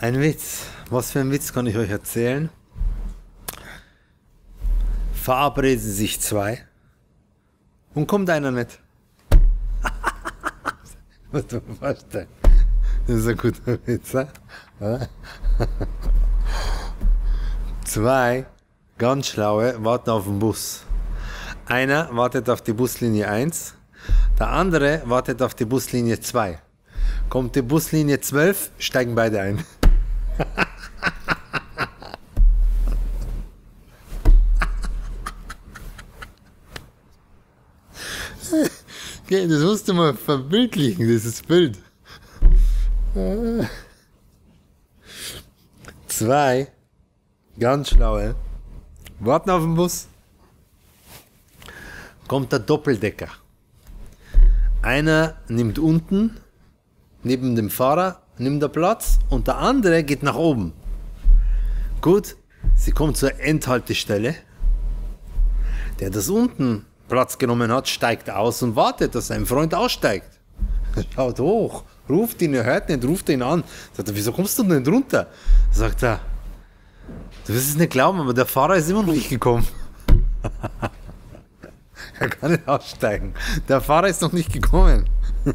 Ein Witz. Was für ein Witz kann ich euch erzählen? Verabreden sich zwei und kommt einer nicht. Was du mir vorstellen. Das ist ein guter Witz, ne? Zwei ganz schlaue warten auf den Bus. Einer wartet auf die Buslinie 1, der andere wartet auf die Buslinie 2. Kommt die Buslinie 12, steigen beide ein. Okay, das musst du mal verbildlichen, dieses Bild. Zwei ganz schlaue warten auf den Bus. Kommt der Doppeldecker. Einer nimmt unten, neben dem Fahrer, nimmt er Platz und der andere geht nach oben. Gut, sie kommt zur Endhaltestelle. Der das unten Platz genommen hat, steigt aus und wartet, dass sein Freund aussteigt. Er schaut hoch, ruft ihn, er hört nicht, ruft ihn an. Sagt er, wieso kommst du denn runter? Sagt er, du wirst es nicht glauben, aber der Fahrer ist immer noch nicht gekommen. Er kann nicht aussteigen. Der Fahrer ist noch nicht gekommen.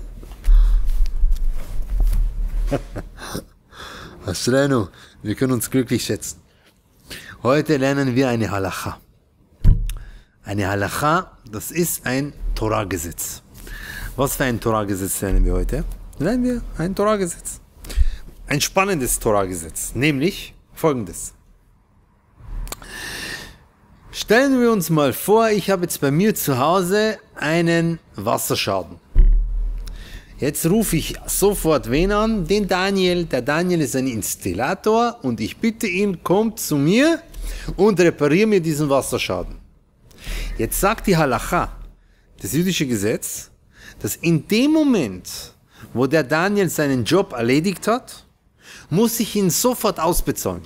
Aschreinu, wir können uns glücklich schätzen. Heute lernen wir eine Halacha. Eine Halacha, das ist ein Torah-Gesetz. Was für ein Torah-Gesetz lernen wir heute? Lernen wir ein Torah-Gesetz. Ein spannendes Torah-Gesetz, nämlich folgendes. Stellen wir uns mal vor, ich habe jetzt bei mir zu Hause einen Wasserschaden. Jetzt rufe ich sofort wen an? Den Daniel. Der Daniel ist ein Installator und ich bitte ihn, kommt zu mir und repariere mir diesen Wasserschaden. Jetzt sagt die Halacha, das jüdische Gesetz, dass in dem Moment, wo der Daniel seinen Job erledigt hat, muss ich ihn sofort ausbezahlen.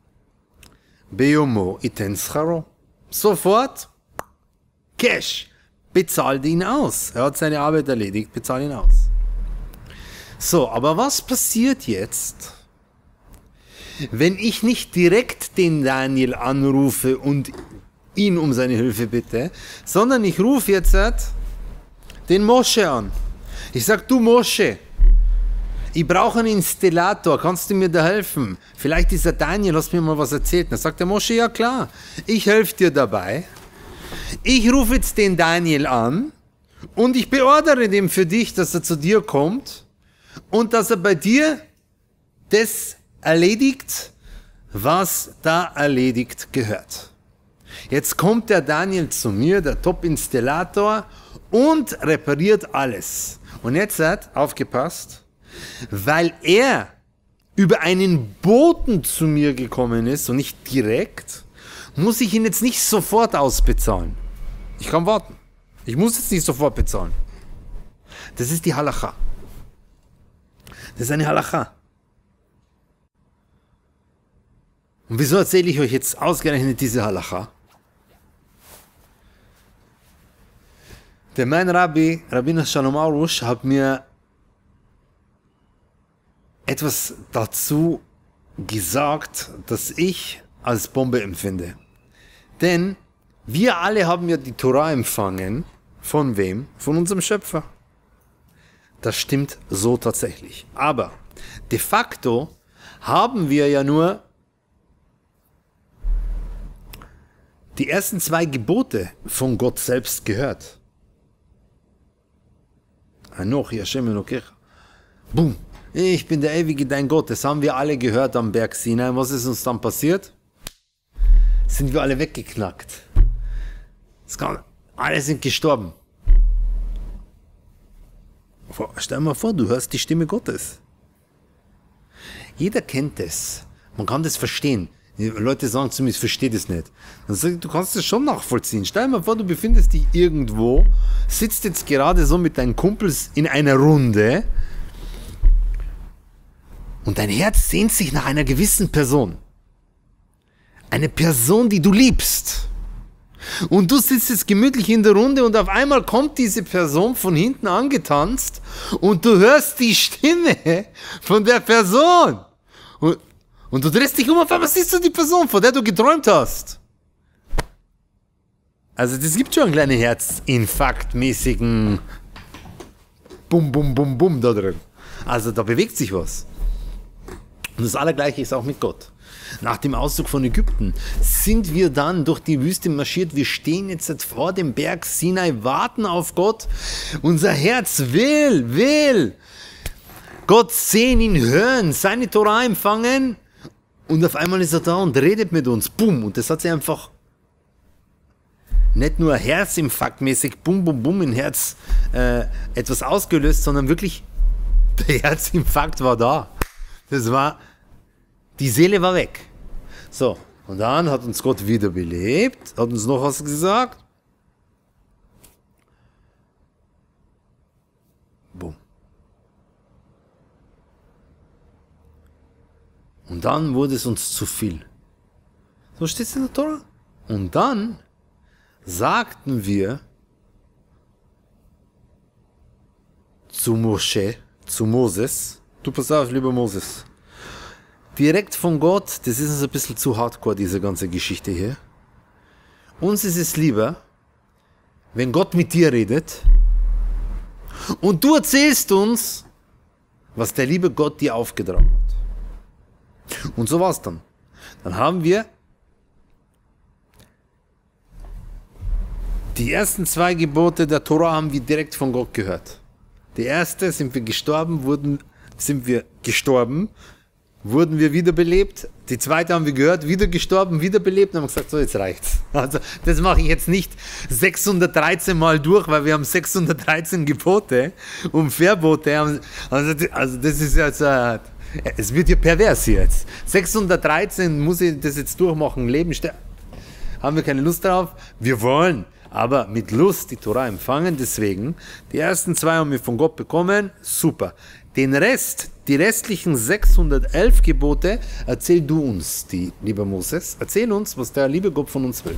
Beyomo iten scharo. Sofort, Cash, bezahlt ihn aus. Er hat seine Arbeit erledigt, bezahl ihn aus. So, aber was passiert jetzt, wenn ich nicht direkt den Daniel anrufe und ihn um seine Hilfe bitte, sondern ich rufe jetzt den Moshe an. Ich sage, du Moshe, ich brauche einen Installator, kannst du mir da helfen? Vielleicht ist der Daniel, hast mir mal was erzählt. Dann sagt der Moshe, ja klar, ich helfe dir dabei. Ich rufe jetzt den Daniel an und ich beordere dem für dich, dass er zu dir kommt und dass er bei dir das erledigt, was da erledigt gehört. Jetzt kommt der Daniel zu mir, der Top-Installator, und repariert alles. Und jetzt hat, aufgepasst, weil er über einen Boten zu mir gekommen ist und nicht direkt, muss ich ihn jetzt nicht sofort ausbezahlen. Ich kann warten. Ich muss jetzt nicht sofort bezahlen. Das ist die Halacha. Das ist eine Halacha. Und wieso erzähle ich euch jetzt ausgerechnet diese Halacha? Der mein Rabbi, Rabbiner Shalom Arush, hat mir etwas dazu gesagt, das ich als Bombe empfinde. Denn wir alle haben ja die Torah empfangen. Von wem? Von unserem Schöpfer. Das stimmt so tatsächlich. Aber de facto haben wir ja nur die ersten 2 Gebote von Gott selbst gehört. Anochi Hashem Elokecha. Boom. Ich bin der ewige dein Gott. Das haben wir alle gehört am Berg Sinai. Was ist uns dann passiert? Sind wir alle weggeknackt. Alle sind gestorben. Stell dir mal vor, du hörst die Stimme Gottes. Jeder kennt das. Man kann das verstehen. Die Leute sagen zu mir, ich verstehe das nicht. Dann sage ich, du kannst das schon nachvollziehen. Stell dir mal vor, du befindest dich irgendwo, sitzt jetzt gerade so mit deinen Kumpels in einer Runde und dein Herz sehnt sich nach einer gewissen Person. Eine Person, die du liebst. Und du sitzt jetzt gemütlich in der Runde und auf einmal kommt diese Person von hinten angetanzt und du hörst die Stimme von der Person. Und du drehst dich um, auf einmal siehst du die Person, von der du geträumt hast. Also das gibt schon einen kleinen Herzinfarkt-mäßigen Bum, Bum, Bum, Bum da drin. Also da bewegt sich was. Und das Allergleiche ist auch mit Gott. Nach dem Auszug von Ägypten sind wir dann durch die Wüste marschiert. Wir stehen jetzt vor dem Berg Sinai, warten auf Gott. Unser Herz will Gott sehen, ihn hören, seine Tora empfangen. Und auf einmal ist er da und redet mit uns. Bumm. Und das hat sich einfach nicht nur herzinfarktmäßig, bum, bum, bum, im Herz etwas ausgelöst, sondern wirklich, der Herzinfarkt war da. Das war, die Seele war weg. So, und dann hat uns Gott wiederbelebt, hat uns noch was gesagt. Bumm. Und dann wurde es uns zu viel. So steht es in der Tora. Und dann sagten wir zu Moshe, zu Moses, du pass auf, lieber Moses, direkt von Gott, das ist uns ein bisschen zu hardcore, diese ganze Geschichte hier. Uns ist es lieber, wenn Gott mit dir redet und du erzählst uns, was der liebe Gott dir aufgetragen hat. Und so war es dann. Dann haben wir die ersten 2 Gebote der Tora haben wir direkt von Gott gehört. Die erste sind wir gestorben, wurden wir wiederbelebt. Die zweite haben wir gehört, wieder gestorben, wiederbelebt und haben gesagt, so jetzt reicht's. Also das mache ich jetzt nicht 613 Mal durch, weil wir haben 613 Gebote und Verbote. Also das ist jetzt, es wird ja pervers jetzt. 613 muss ich das jetzt durchmachen, Leben sterben. Haben wir keine Lust drauf? Wir wollen aber mit Lust die Tora empfangen, deswegen, die ersten 2 haben wir von Gott bekommen, super. Den Rest, die restlichen 611 Gebote, erzähl du uns, lieber Moses, erzähl uns, was der liebe Gott von uns will.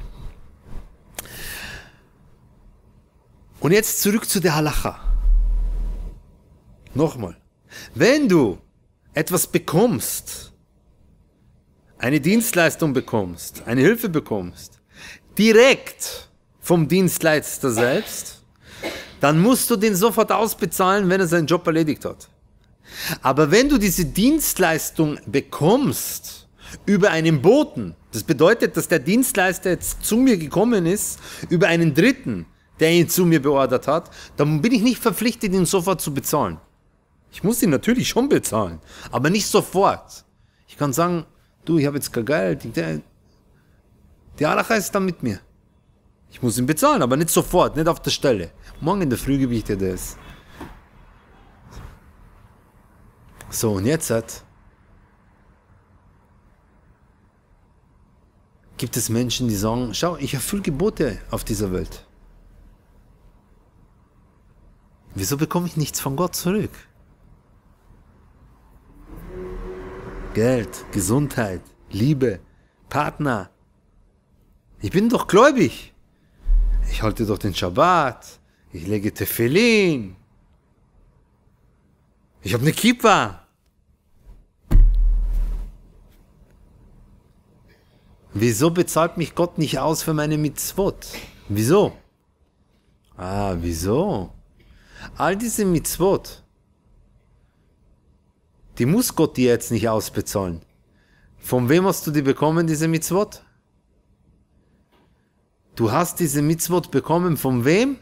Und jetzt zurück zu der Halacha. Nochmal, wenn du etwas bekommst, eine Dienstleistung bekommst, eine Hilfe bekommst, direkt vom Dienstleister selbst, dann musst du den sofort ausbezahlen, wenn er seinen Job erledigt hat. Aber wenn du diese Dienstleistung bekommst über einen Boten, das bedeutet, dass der Dienstleister jetzt zu mir gekommen ist, über einen Dritten, der ihn zu mir beordert hat, dann bin ich nicht verpflichtet, ihn sofort zu bezahlen. Ich muss ihn natürlich schon bezahlen, aber nicht sofort. Ich kann sagen, du, ich habe jetzt kein Geld, die Halacha ist dann mit mir. Ich muss ihn bezahlen, aber nicht sofort, nicht auf der Stelle. Morgen in der Früh gebe ich dir das. So, und jetzt gibt es Menschen, die sagen, schau, ich erfülle Gebote auf dieser Welt. Wieso bekomme ich nichts von Gott zurück? Geld, Gesundheit, Liebe, Partner. Ich bin doch gläubig. Ich halte doch den Schabbat. Ich lege Tefillin. Ich habe eine Kippa. Wieso bezahlt mich Gott nicht aus für meine Mitzvot? Wieso? Wieso? All diese Mitzvot, die muss Gott dir jetzt nicht ausbezahlen. Von wem hast du die bekommen, diese Mitzvot? Du hast diese Mitzvot bekommen von wem?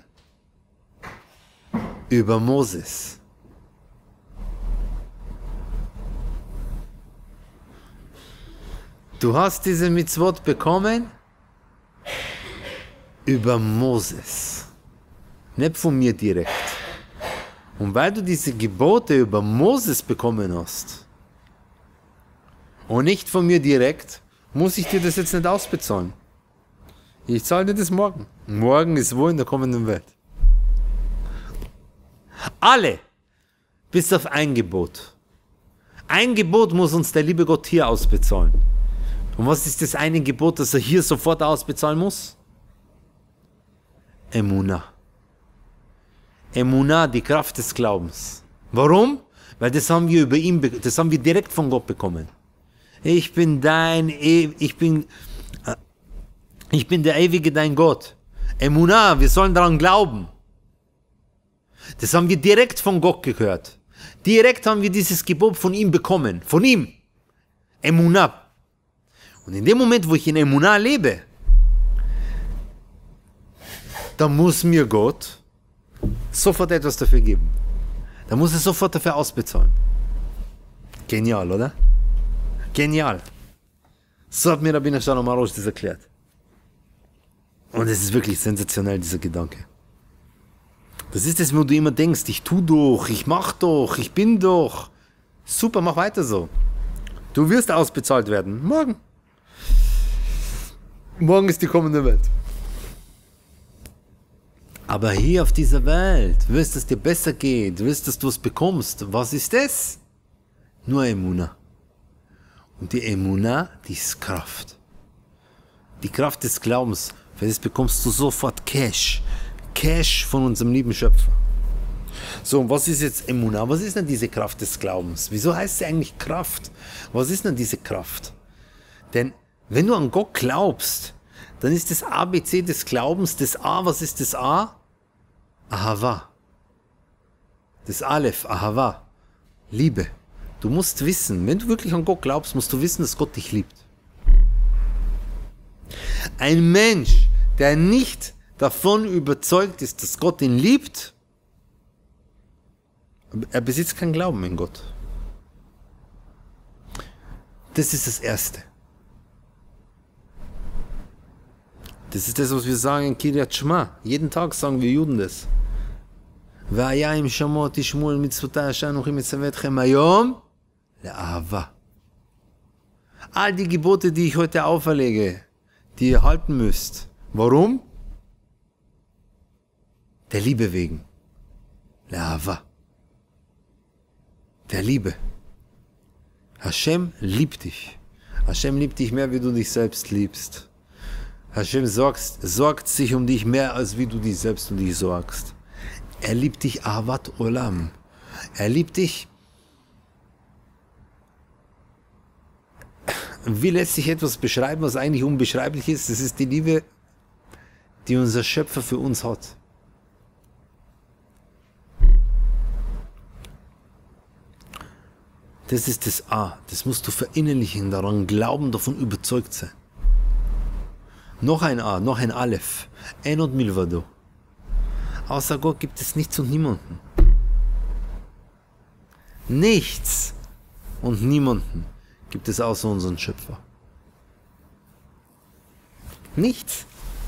Über Moses. Du hast diese Mitzvot bekommen über Moses. Nicht von mir direkt. Und weil du diese Gebote über Moses bekommen hast und nicht von mir direkt, muss ich dir das jetzt nicht ausbezahlen. Ich zahle dir das morgen. Morgen ist wo in der kommenden Welt? Alle, bis auf ein Gebot. Ein Gebot muss uns der liebe Gott hier ausbezahlen. Und was ist das eine Gebot, das er hier sofort ausbezahlen muss? Emunah. Emunah, die Kraft des Glaubens. Warum? Weil das haben wir direkt von Gott bekommen. Ich bin ich bin der Ewige, dein Gott. Emunah, wir sollen daran glauben. Das haben wir direkt von Gott gehört. Direkt haben wir dieses Gebot von ihm bekommen. Von ihm. Emunah. Und in dem Moment, wo ich in Emunah lebe, da muss mir Gott sofort etwas dafür geben. Da muss er sofort dafür ausbezahlen. Genial, oder? Genial. So hat mir Rabbi Shalom Arush das erklärt. Und es ist wirklich sensationell, dieser Gedanke. Das ist es, wo du immer denkst, ich tu doch, ich mach doch, ich bin doch. Super, mach weiter so. Du wirst ausbezahlt werden. Morgen. Morgen ist die kommende Welt. Aber hier auf dieser Welt, du willst, dass es dir besser geht, du willst, dass du es bekommst. Was ist das? Nur Emunah. Und die Emunah, die ist Kraft. Die Kraft des Glaubens. Für das bekommst du sofort Cash. Cash von unserem lieben Schöpfer. So, und was ist jetzt Emunah? Was ist denn diese Kraft des Glaubens? Wieso heißt sie eigentlich Kraft? Was ist denn diese Kraft? Denn wenn du an Gott glaubst, dann ist das ABC des Glaubens, das A, was ist das A? Ahava. Das Aleph, Ahava. Liebe. Du musst wissen, wenn du wirklich an Gott glaubst, musst du wissen, dass Gott dich liebt. Ein Mensch, der nicht davon überzeugt ist, dass Gott ihn liebt, er besitzt keinen Glauben in Gott. Das ist das Erste. Das ist das, was wir sagen in Kiryat Shema. Jeden Tag sagen wir Juden das. והיה אם שמוע תשמעו אל מצוותיי אשר אנוכי מצווה אתכם היום לאהבה. All die Gebote, die ich heute auferlege, die ihr halten müsst. Warum? Der Liebe wegen. Le'ahava. Der Liebe. Hashem liebt dich. Hashem liebt dich mehr, wie du dich selbst liebst. Hashem sorgt sich um dich mehr, als wie du dich selbst um dich sorgst. Er liebt dich Ahavat Olam. Er liebt dich. Wie lässt sich etwas beschreiben, was eigentlich unbeschreiblich ist? Das ist die Liebe, die unser Schöpfer für uns hat. Das ist das A. Das musst du verinnerlichen, daran glauben, davon überzeugt sein. Noch ein A, noch ein Aleph. En od milvado. Außer Gott gibt es nichts und niemanden. Nichts und niemanden gibt es außer unseren Schöpfer. Nichts.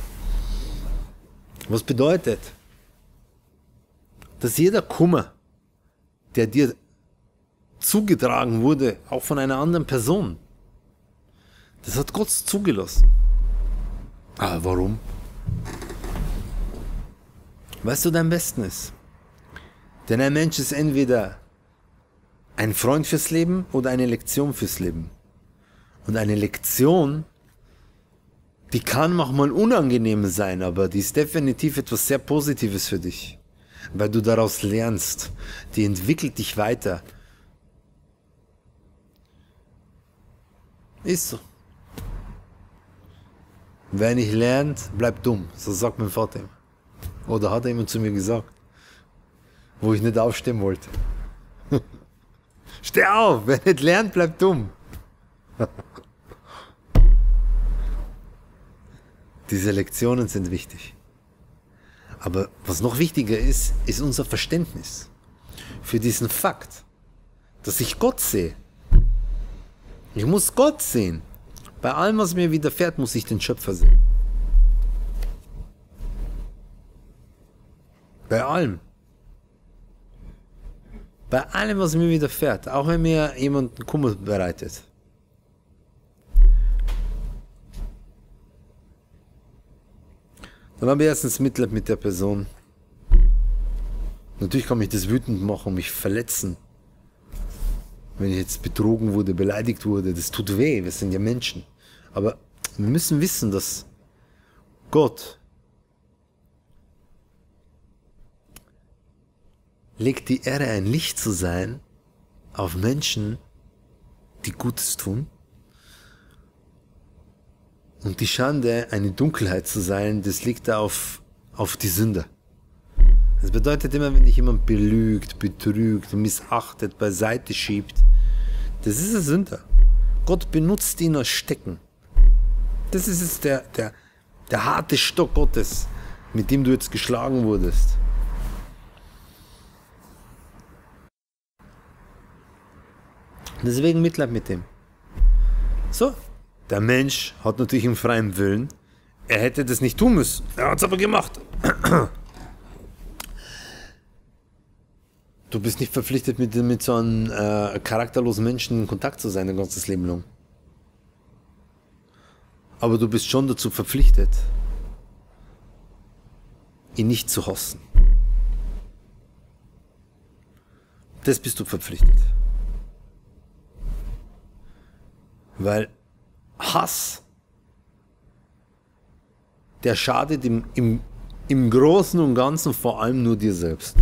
Was bedeutet, dass jeder Kummer, der dir zugetragen wurde, auch von einer anderen Person, das hat Gott zugelassen. Aber warum? Weißt du, dein Besten ist? Denn ein Mensch ist entweder ein Freund fürs Leben oder eine Lektion fürs Leben. Und eine Lektion, die kann manchmal unangenehm sein, aber die ist definitiv etwas sehr Positives für dich. Weil du daraus lernst. Die entwickelt dich weiter. Ist so. Wer nicht lernt, bleibt dumm. So sagt mein Vater immer. Oder hat er immer zu mir gesagt, wo ich nicht aufstehen wollte. Steh auf, wer nicht lernt, bleibt dumm. Diese Lektionen sind wichtig. Aber was noch wichtiger ist, ist unser Verständnis für diesen Fakt, dass ich Gott sehe. Ich muss Gott sehen. Bei allem, was mir widerfährt, muss ich den Schöpfer sehen. Bei allem. Bei allem, was mir widerfährt. Auch wenn mir jemand Kummer bereitet. Dann habe ich erstens Mitleid mit der Person. Natürlich kann mich das wütend machen und mich verletzen. Wenn ich jetzt betrogen wurde, beleidigt wurde, das tut weh, wir sind ja Menschen. Aber wir müssen wissen, dass Gott legt die Ehre, ein Licht zu sein, auf Menschen, die Gutes tun, Und die Schande, eine Dunkelheit zu sein, das liegt auf die Sünder. Das bedeutet immer, wenn dich jemand belügt, betrügt, missachtet, beiseite schiebt, das ist ein Sünder. Gott benutzt ihn als Stecken. Das ist jetzt der harte Stock Gottes, mit dem du jetzt geschlagen wurdest. Deswegen Mitleid mit dem. So, der Mensch hat natürlich einen freien Willen. Er hätte das nicht tun müssen. Er hat es aber gemacht. Du bist nicht verpflichtet, mit so einem charakterlosen Menschen in Kontakt zu sein, dein ganzes Leben lang. Aber du bist schon dazu verpflichtet, ihn nicht zu hassen. Das bist du verpflichtet. Weil Hass, der schadet im Großen und Ganzen vor allem nur dir selbst.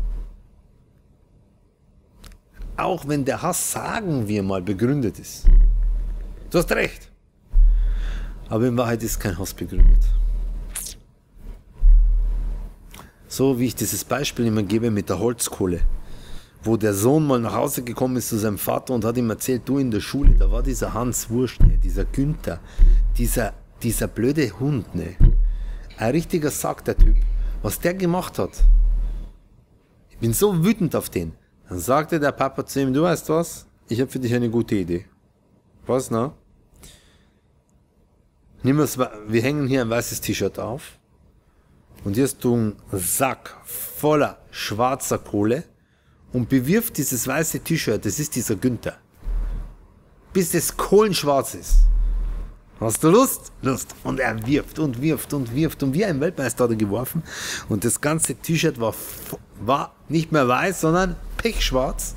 Auch wenn der Hass, sagen wir mal, begründet ist. Du hast recht. Aber in Wahrheit ist kein Hass begründet. So wie ich dieses Beispiel immer gebe mit der Holzkohle. Wo der Sohn mal nach Hause gekommen ist zu seinem Vater und hat ihm erzählt, du in der Schule, da war dieser Hans Wurst, ne, dieser Günther, dieser blöde Hund, ne. Ein richtiger Sack, der Typ. Was der gemacht hat. Ich bin so wütend auf den. Dann sagte der Papa zu ihm, du weißt was, ich habe für dich eine gute Idee. Was, na? Wir hängen hier ein weißes T-Shirt auf und hier hast du einen Sack voller schwarzer Kohle und bewirft dieses weiße T-Shirt, das ist dieser Günther, bis es kohlenschwarz ist. Hast du Lust? Lust. Und er wirft und wirft und wirft und wie ein Weltmeister hat er geworfen und das ganze T-Shirt war nicht mehr weiß, sondern pechschwarz.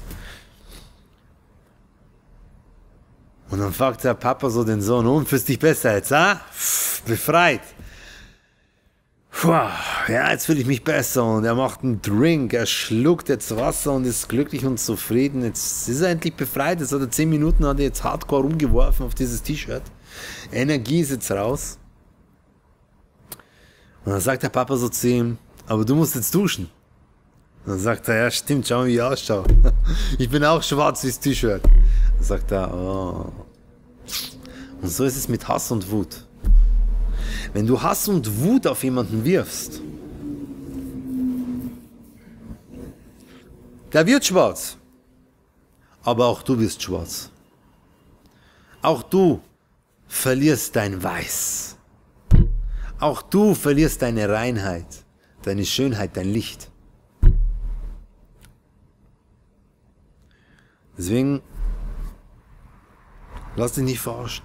Und dann fragt der Papa so den Sohn, und fühlst dich besser jetzt, ha? Befreit. Puh, ja, jetzt fühle ich mich besser. Und er macht einen Drink, er schluckt jetzt Wasser und ist glücklich und zufrieden. Jetzt ist er endlich befreit. Jetzt hat er 10 Minuten, hat er jetzt hardcore rumgeworfen auf dieses T-Shirt. Energie ist jetzt raus. Und dann sagt der Papa so zu ihm, aber du musst jetzt duschen. Und dann sagt er, ja stimmt, schau mal wie ich ausschaue. Ich bin auch schwarz wie das T-Shirt. Dann sagt er, oh. Und so ist es mit Hass und Wut. Wenn du Hass und Wut auf jemanden wirfst, der wird schwarz. Aber auch du wirst schwarz. Auch du verlierst dein Weiß. Auch du verlierst deine Reinheit, deine Schönheit, dein Licht. Deswegen, lass dich nicht verarschen.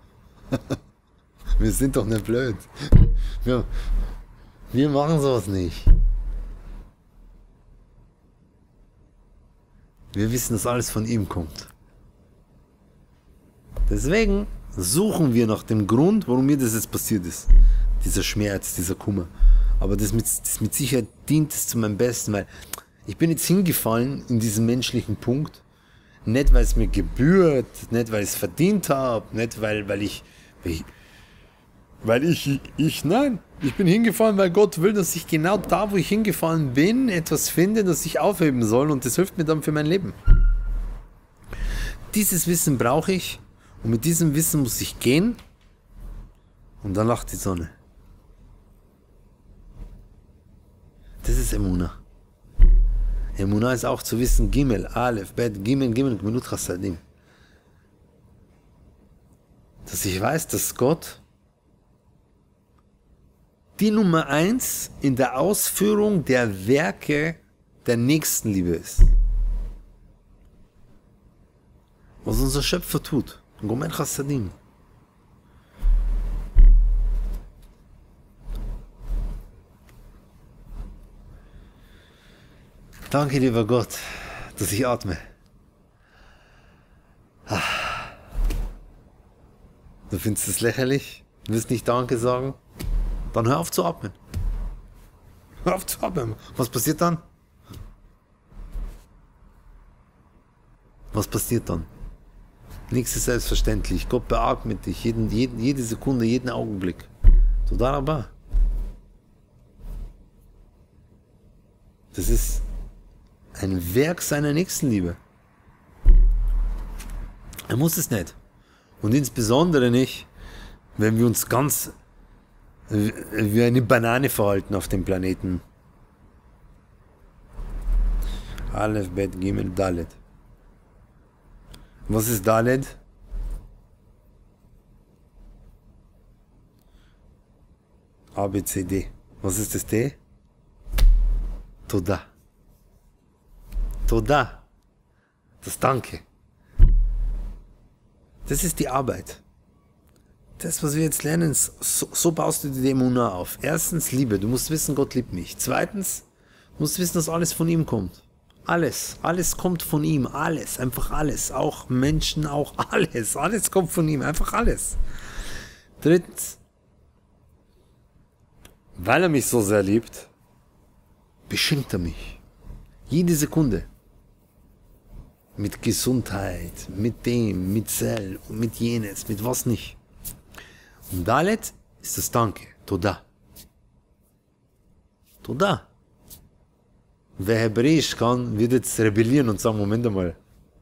Wir sind doch nicht blöd. Wir machen sowas nicht. Wir wissen, dass alles von ihm kommt. Deswegen suchen wir nach dem Grund, warum mir das jetzt passiert ist. Dieser Schmerz, dieser Kummer. Aber das mit Sicherheit dient es zu meinem Besten, weil ich bin jetzt hingefallen in diesen menschlichen Punkt. Nicht, weil es mir gebührt, nicht, weil ich es verdient habe, nicht, nein, ich bin hingefallen, weil Gott will, dass ich genau da, wo ich hingefallen bin, etwas finde, das ich aufheben soll und das hilft mir dann für mein Leben. Dieses Wissen brauche ich und mit diesem Wissen muss ich gehen und dann lacht die Sonne. Das ist Emunah. Emunah ist auch zu wissen, Gimel, Aleph, Bet, Gimel, Gemilut Chassadim. Dass ich weiß, dass Gott die Nummer 1 in der Ausführung der Werke der Nächstenliebe ist. Was unser Schöpfer tut. Gomer Chassadim. Danke, lieber Gott, dass ich atme. Du findest es lächerlich? Du willst nicht Danke sagen? Dann hör auf zu atmen. Hör auf zu atmen. Was passiert dann? Was passiert dann? Nichts ist selbstverständlich. Gott beatmet dich jede Sekunde, jeden Augenblick. Toda Rabba. Das ist ein Werk seiner Nächstenliebe. Er muss es nicht. Und insbesondere nicht, wenn wir uns ganz wie eine Banane verhalten auf dem Planeten. Aleph, Bet, Gimel, Dalet. Was ist Dalet? A, B, C, D. Was ist das D? Toda. Toda. Das Danke. Das ist die Arbeit. Das, was wir jetzt lernen, so baust du die Emunah auf. Erstens, Liebe. Du musst wissen, Gott liebt mich. Zweitens, du musst wissen, dass alles von ihm kommt. Alles kommt von ihm. Alles, einfach alles. Auch Menschen, auch alles. Alles kommt von ihm, einfach alles. Drittens, weil er mich so sehr liebt, beschenkt er mich. Jede Sekunde. Mit Gesundheit, mit dem, mit Zell, mit jenes, mit was nicht. Und Dalet ist das Danke. Toda. Toda. Wer Hebräisch kann, wird jetzt rebellieren und sagen, Moment einmal.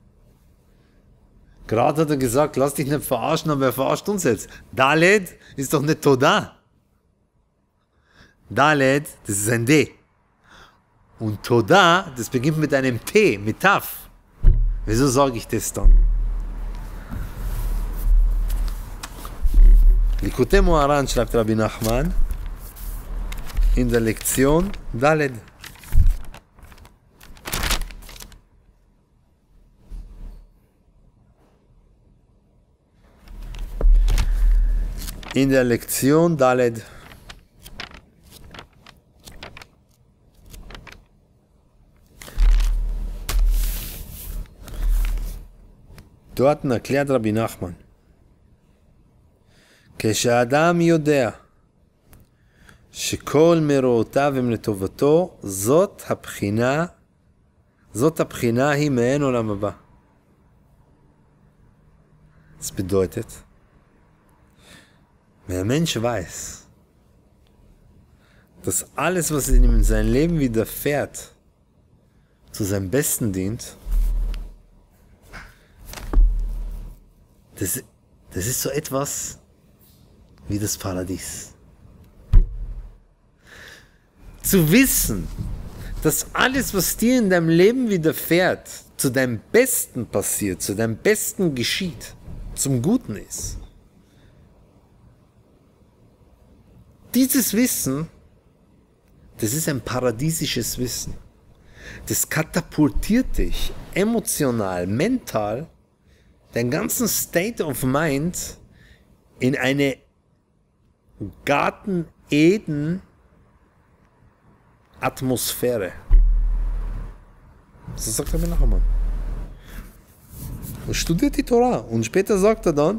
Gerade hat er gesagt, lass dich nicht verarschen, aber er verarscht uns jetzt. Dalet ist doch nicht Toda. Dalet, das ist ein D. Und Toda, das beginnt mit einem T, mit Taf. Wieso sage ich das dann? Likutei Moharan, schreibt Rabbi Nachman in der Lektion Daled. In der Lektion Daled. Dort erklärt Rabbi Nachman, כשאדם יודע שכל מרואותיו הם לטובתו, זאת הבחינה היא מעין עולם הבא. Das bedeutet, wenn ein Mensch weiß, dass alles, was ihm in seinem Leben widerfährt, zu seinem Besten dient, das ist so etwas wie das Paradies. Zu wissen, dass alles, was dir in deinem Leben widerfährt, zu deinem Besten passiert, zu deinem Besten geschieht, zum Guten ist. Dieses Wissen, das ist ein paradiesisches Wissen. Das katapultiert dich emotional, mental, deinen ganzen State of Mind in eine Garten Eden Atmosphäre. So sagt er mir noch einmal. Und studiert die Torah. Und später sagt er dann,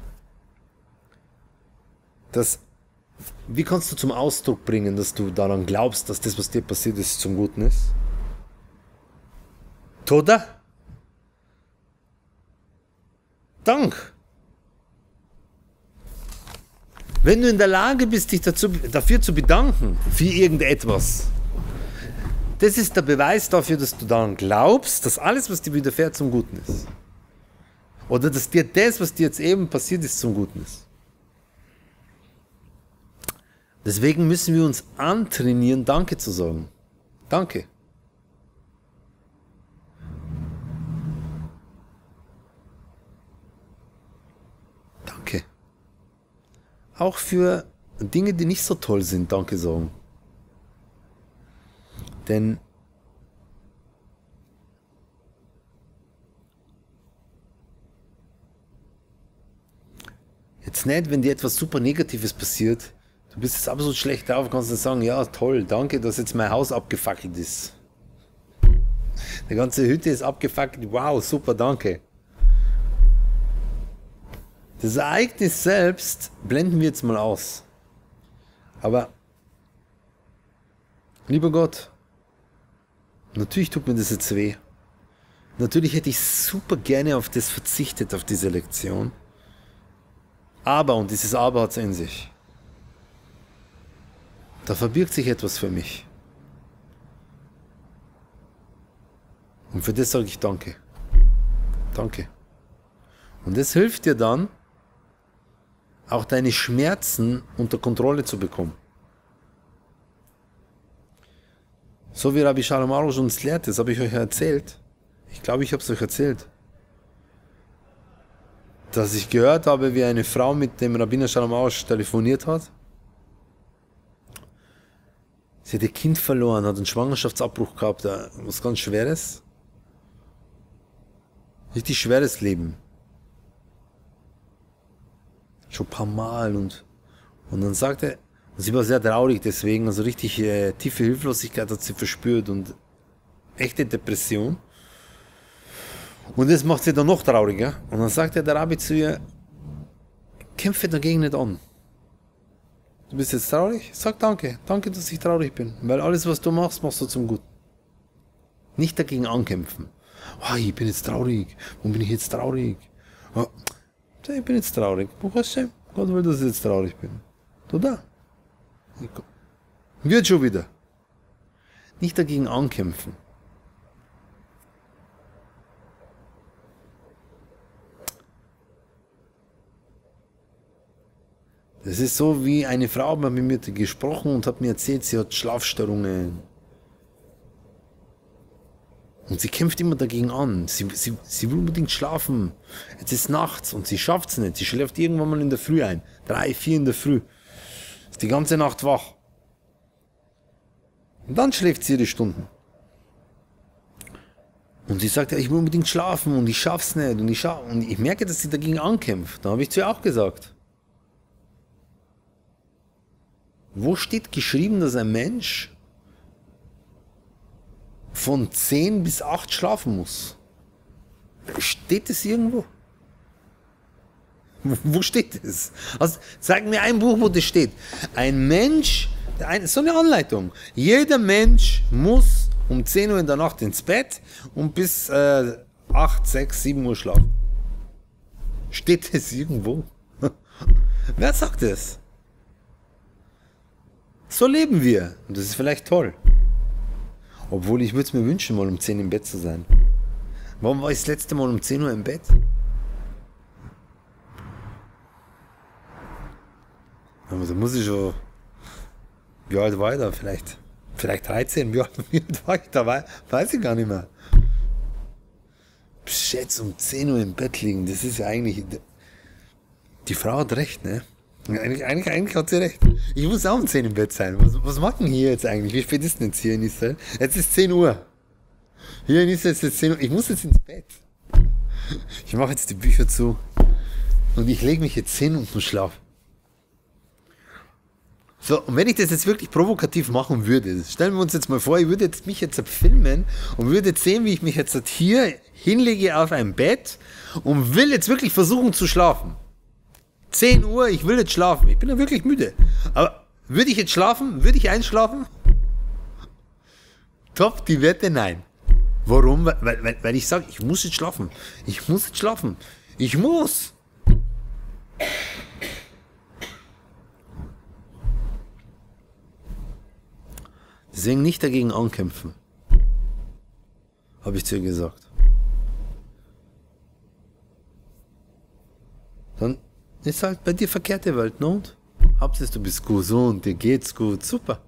dass, wie kannst du zum Ausdruck bringen, dass du daran glaubst, dass das, was dir passiert ist, zum Guten ist? Toda? Dank. Wenn du in der Lage bist, dich dafür zu bedanken, für irgendetwas, das ist der Beweis dafür, dass du daran glaubst, dass alles, was dir widerfährt, zum Guten ist. Oder dass dir das, was dir jetzt eben passiert ist, zum Guten ist. Deswegen müssen wir uns antrainieren, Danke zu sagen. Danke. Danke. Auch für Dinge, die nicht so toll sind, Danke sagen. Denn jetzt nicht, wenn dir etwas super Negatives passiert, du bist jetzt absolut schlecht drauf, kannst du sagen, ja toll, danke, dass jetzt mein Haus abgefackelt ist. Die ganze Hütte ist abgefackelt, wow, super, danke. Das Ereignis selbst blenden wir jetzt mal aus. Aber, lieber Gott, natürlich tut mir das jetzt weh. Natürlich hätte ich super gerne auf das verzichtet, auf diese Lektion. Aber, und dieses Aber hat es in sich. Da verbirgt sich etwas für mich. Und für das sage ich Danke. Danke. Und das hilft dir dann, auch deine Schmerzen unter Kontrolle zu bekommen. So wie Rabbi Shalom Arush uns lehrt, das habe ich euch erzählt. Ich glaube, ich habe es euch erzählt. Dass ich gehört habe, wie eine Frau mit dem Rabbiner Shalom Arush telefoniert hat. Sie hat ihr Kind verloren, hat einen Schwangerschaftsabbruch gehabt, was ganz Schweres. Richtig schweres Leben. Schon ein paar Mal und dann sagte, und sie war sehr traurig deswegen, also richtig tiefe Hilflosigkeit hat sie verspürt und echte Depression. Und das macht sie dann noch trauriger. Und dann sagte der Rabbi zu ihr, kämpfe dagegen nicht an. Du bist jetzt traurig? Sag danke. Danke, dass ich traurig bin. Weil alles, was du machst, machst du zum Guten. Nicht dagegen ankämpfen. Oh, ich bin jetzt traurig. Warum bin ich jetzt traurig? Oh, ich bin jetzt traurig. Gott will, dass ich jetzt traurig bin. Du da. Wird schon wieder. Nicht dagegen ankämpfen. Das ist so, wie eine Frau hat mit mir gesprochen und hat mir erzählt, sie hat Schlafstörungen. Und sie kämpft immer dagegen an. Sie will unbedingt schlafen. Jetzt ist nachts und sie schafft es nicht. Sie schläft irgendwann mal in der Früh ein. 3, 4 in der Früh. Ist die ganze Nacht wach. Und dann schläft sie ihre Stunden. Und sie sagt, ja, ich will unbedingt schlafen und ich schaff's nicht. Und ich merke, dass sie dagegen ankämpft. Da habe ich zu ihr auch gesagt. Wo steht geschrieben, dass ein Mensch von 10 bis 8 schlafen muss? Steht es irgendwo? Wo steht es? Also, zeig mir ein Buch, wo das steht. Ein Mensch, so eine Anleitung. Jeder Mensch muss um 10 Uhr in der Nacht ins Bett und bis 8, 6, 7 Uhr schlafen. Steht es irgendwo? Wer sagt es? So leben wir. Und das ist vielleicht toll. Obwohl, ich würde es mir wünschen, mal um 10 im Bett zu sein. Warum war ich das letzte Mal um 10 Uhr im Bett? Aber da muss ich schon... Wie alt war ich da? Vielleicht 13. Wie alt war ich da? Weiß ich gar nicht mehr. Jetzt um 10 Uhr im Bett liegen, das ist ja eigentlich... Die Frau hat recht, ne? Eigentlich hat sie recht. Ich muss auch um 10 im Bett sein. Was machen hier jetzt eigentlich? Wie spät ist denn jetzt hier in Israel? Jetzt ist 10 Uhr. Hier in Israel ist jetzt 10 Uhr. Ich muss jetzt ins Bett. Ich mache jetzt die Bücher zu. Und ich lege mich jetzt hin und muss schlafen. So, und wenn ich das jetzt wirklich provokativ machen würde, stellen wir uns jetzt mal vor, ich würde mich jetzt filmen und würde jetzt sehen, wie ich mich jetzt hier hinlege auf ein Bett und will jetzt wirklich versuchen zu schlafen. 10 Uhr, ich will jetzt schlafen. Ich bin ja wirklich müde. Aber würde ich jetzt schlafen? Würde ich einschlafen? Top, die Wette, nein. Warum? Weil ich sage, ich muss jetzt schlafen. Ich muss jetzt schlafen. Ich muss. Deswegen nicht dagegen ankämpfen. Habe ich zu ihr gesagt. Dann ist halt bei dir verkehrte Welt, ne? Und? Hauptsache du bist gesund, dir geht's gut, super.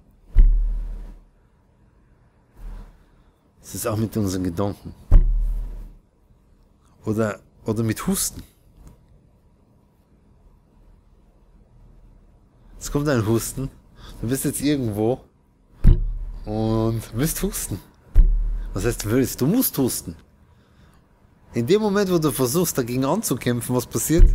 Das ist auch mit unseren Gedanken. Oder mit Husten. Es kommt ein Husten, du bist jetzt irgendwo und willst husten. Was heißt du willst? Du musst husten. In dem Moment, wo du versuchst, dagegen anzukämpfen, was passiert?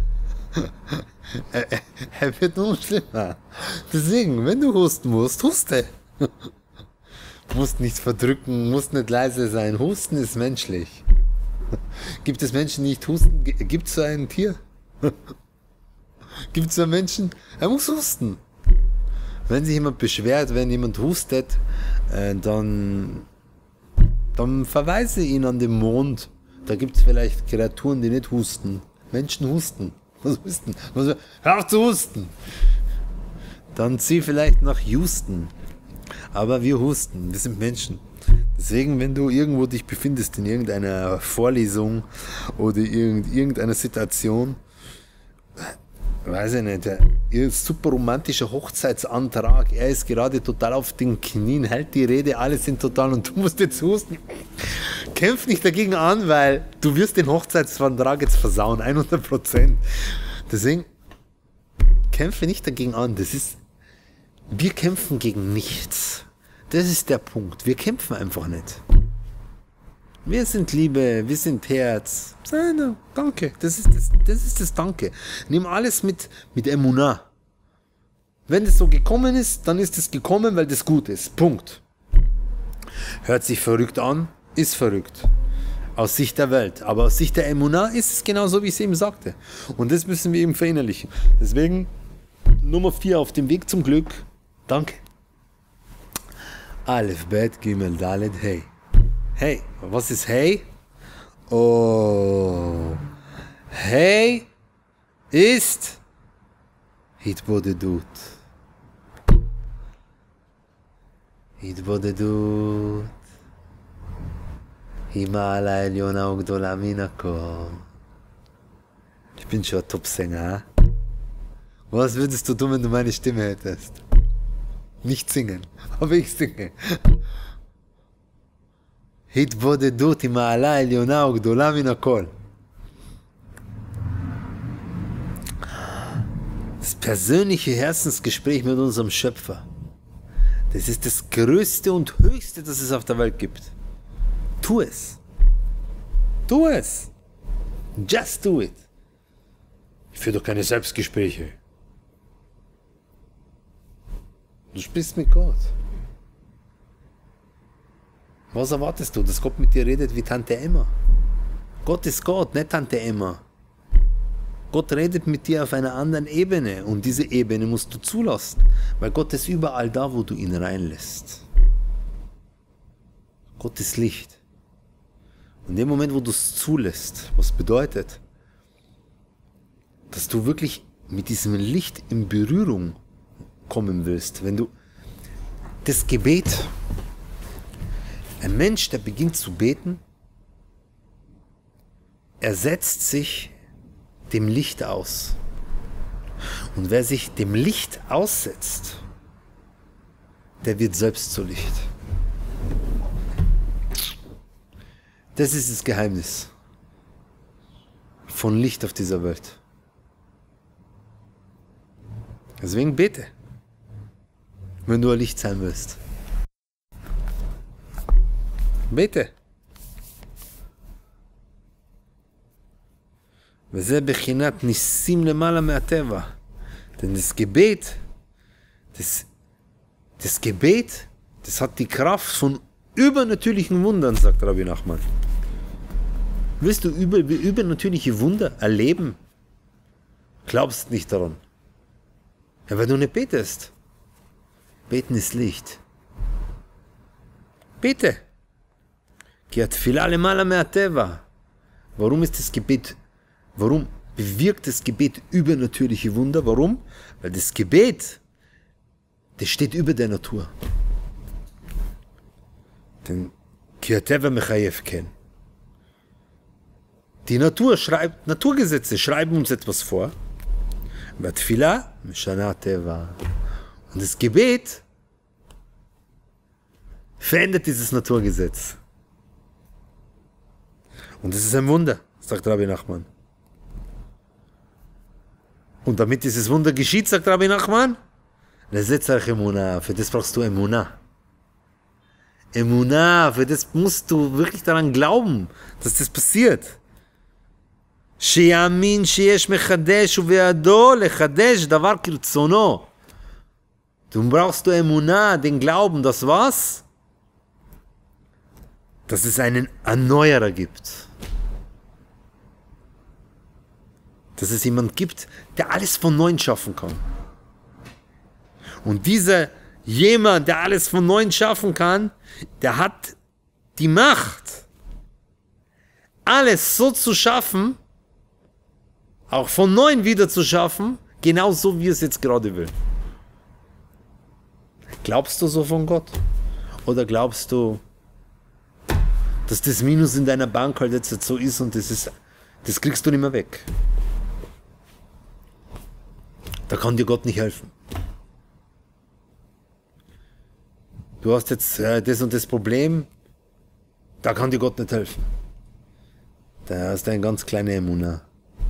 Er wird nur schlimmer. Deswegen, wenn du husten musst, huste. Musst nichts verdrücken, musst nicht leise sein. Husten ist menschlich. Gibt es Menschen, die nicht husten? Gibt es so ein Tier? Gibt es so einen Menschen? Er muss husten. Wenn sich jemand beschwert, wenn jemand hustet, dann verweise ihn an den Mond Da gibt es vielleicht Kreaturen, die nicht husten. Menschen husten. Was husten? Hör auf zu husten! Dann zieh vielleicht nach Houston. Aber wir husten, wir sind Menschen. Deswegen, wenn du irgendwo dich befindest in irgendeiner Vorlesung oder irgendeiner Situation, weiß ich nicht, ein super romantischer Hochzeitsantrag, er ist gerade total auf den Knien, hält die Rede, alle sind total und du musst jetzt husten. Kämpf nicht dagegen an, weil du wirst den Hochzeitsantrag jetzt versauen, 100%. Deswegen, kämpfe nicht dagegen an, wir kämpfen gegen nichts. Das ist der Punkt. Wir kämpfen einfach nicht. Wir sind Liebe, wir sind Herz. Danke. Das ist das Danke. Nimm alles mit Emunah. Wenn das so gekommen ist, dann ist es gekommen, weil das gut ist. Punkt. Hört sich verrückt an, ist verrückt. Aus Sicht der Welt. Aber aus Sicht der Emunah ist es genau so, wie ich es eben sagte. Und das müssen wir eben verinnerlichen. Deswegen Nummer 4 auf dem Weg zum Glück. Danke. Alef, Bet, Gimel, Dalet, Hey. Hey, was ist Hey? Oh. Hey ist Hitbodedut. Hitbodedut. Himala Eliona Ugdola Minako. Ich bin schon ein Top-Sänger. Was würdest du tun, wenn du meine Stimme hättest? Nicht singen, aber ich singe. התבודדות עם מעלה עליונה וגדולה מן הכל. Das persönliche Herzensgespräch mit unserem Schöpfer. Das ist das Größte und Höchste, das es auf der Welt gibt. Tu es. Tu es. Just do it. Ich führe doch keine Selbstgespräche. Du sprichst mit Gott. Was erwartest du, dass Gott mit dir redet wie Tante Emma? Gott ist Gott, nicht Tante Emma. Gott redet mit dir auf einer anderen Ebene und diese Ebene musst du zulassen, weil Gott ist überall da, wo du ihn reinlässt. Gott ist Licht. Und in dem Moment, wo du es zulässt, was bedeutet, dass du wirklich mit diesem Licht in Berührung kommen willst, wenn du das Gebet, ein Mensch, der beginnt zu beten, er setzt sich dem Licht aus. Und wer sich dem Licht aussetzt, der wird selbst zu Licht. Das ist das Geheimnis von Licht auf dieser Welt. Deswegen bete, wenn du ein Licht sein willst. Bete. וזה בחינת ניסים למעלה מהטבע. Denn das Gebet, das Gebet, das hat die Kraft von übernatürlichen Wundern, sagt Rabbi Nachman. Willst du übernatürliche Wunder erleben? Glaubst nicht daran. Ja, weil du nicht betest. Beten ist Licht. Bete. Warum ist das Gebet, warum bewirkt das Gebet übernatürliche Wunder? Warum? Weil das Gebet, das steht über der Natur. Denn die Natur schreibt, Naturgesetze schreiben uns etwas vor. Und das Gebet verändert dieses Naturgesetz. Und das ist ein Wunder, sagt Rabbi Nachman. Und damit dieses Wunder geschieht, sagt Rabbi Nachman, für das brauchst du Emunah. Emunah, für das musst du wirklich daran glauben, dass das passiert. שיאמין שיש מחדש ובידו לחדש דבר כרצונו. Du brauchst du Emunah, den Glauben, dass was? Dass es einen Erneuerer gibt. Dass es jemand gibt, der alles von Neuem schaffen kann. Und dieser jemand, der alles von Neuem schaffen kann, der hat die Macht, alles so zu schaffen, auch von neuem wieder zu schaffen, genau so, wie es jetzt gerade will. Glaubst du so von Gott? Oder glaubst du, dass das Minus in deiner Bank halt jetzt so ist und das kriegst du nicht mehr weg? Da kann dir Gott nicht helfen. Du hast jetzt das und das Problem, da kann dir Gott nicht helfen. Da hast du eine ganz kleine Emuna.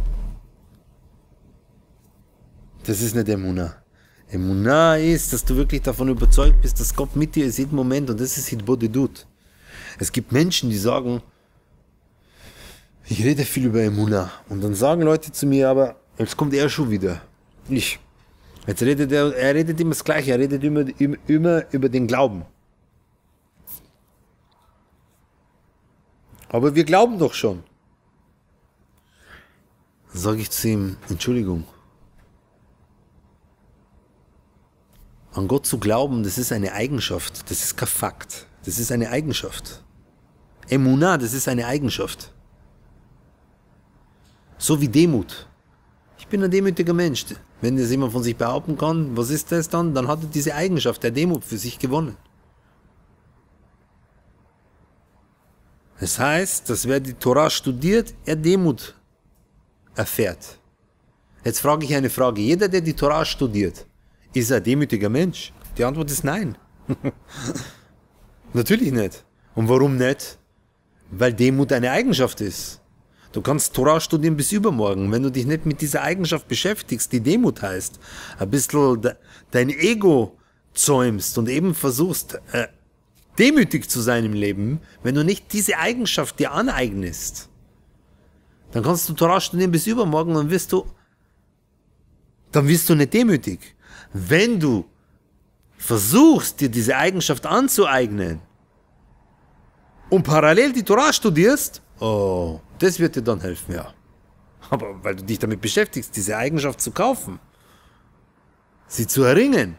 Das ist nicht Emuna. Emuna ist, dass du wirklich davon überzeugt bist, dass Gott mit dir ist jeden Moment, und das ist Hitbodedut. Es gibt Menschen, die sagen, ich rede viel über Emuna, und dann sagen Leute zu mir, aber jetzt kommt er schon wieder. Jetzt redet er redet immer das Gleiche, er redet immer über den Glauben. Aber wir glauben doch schon. Dann sage ich zu ihm, Entschuldigung. An Gott zu glauben, das ist eine Eigenschaft, das ist kein Fakt. Das ist eine Eigenschaft. Emunah, das ist eine Eigenschaft. So wie Demut. Ich bin ein demütiger Mensch. Wenn das jemand von sich behaupten kann, was ist das dann? Dann hat er diese Eigenschaft der Demut für sich gewonnen. Das heißt, dass wer die Torah studiert, er Demut erfährt. Jetzt frage ich eine Frage. Jeder, der die Torah studiert, ist er ein demütiger Mensch? Die Antwort ist nein. Natürlich nicht. Und warum nicht? Weil Demut eine Eigenschaft ist. Du kannst Torah studieren bis übermorgen. Wenn du dich nicht mit dieser Eigenschaft beschäftigst, die Demut heißt, ein bisschen dein Ego zäumst und eben versuchst, demütig zu sein im Leben, wenn du nicht diese Eigenschaft dir aneignest, dann kannst du Torah studieren bis übermorgen und dann wirst du nicht demütig. Wenn du versuchst, dir diese Eigenschaft anzueignen und parallel die Torah studierst, oh, das wird dir dann helfen, ja. Aber weil du dich damit beschäftigst, diese Eigenschaft zu kaufen, sie zu erringen.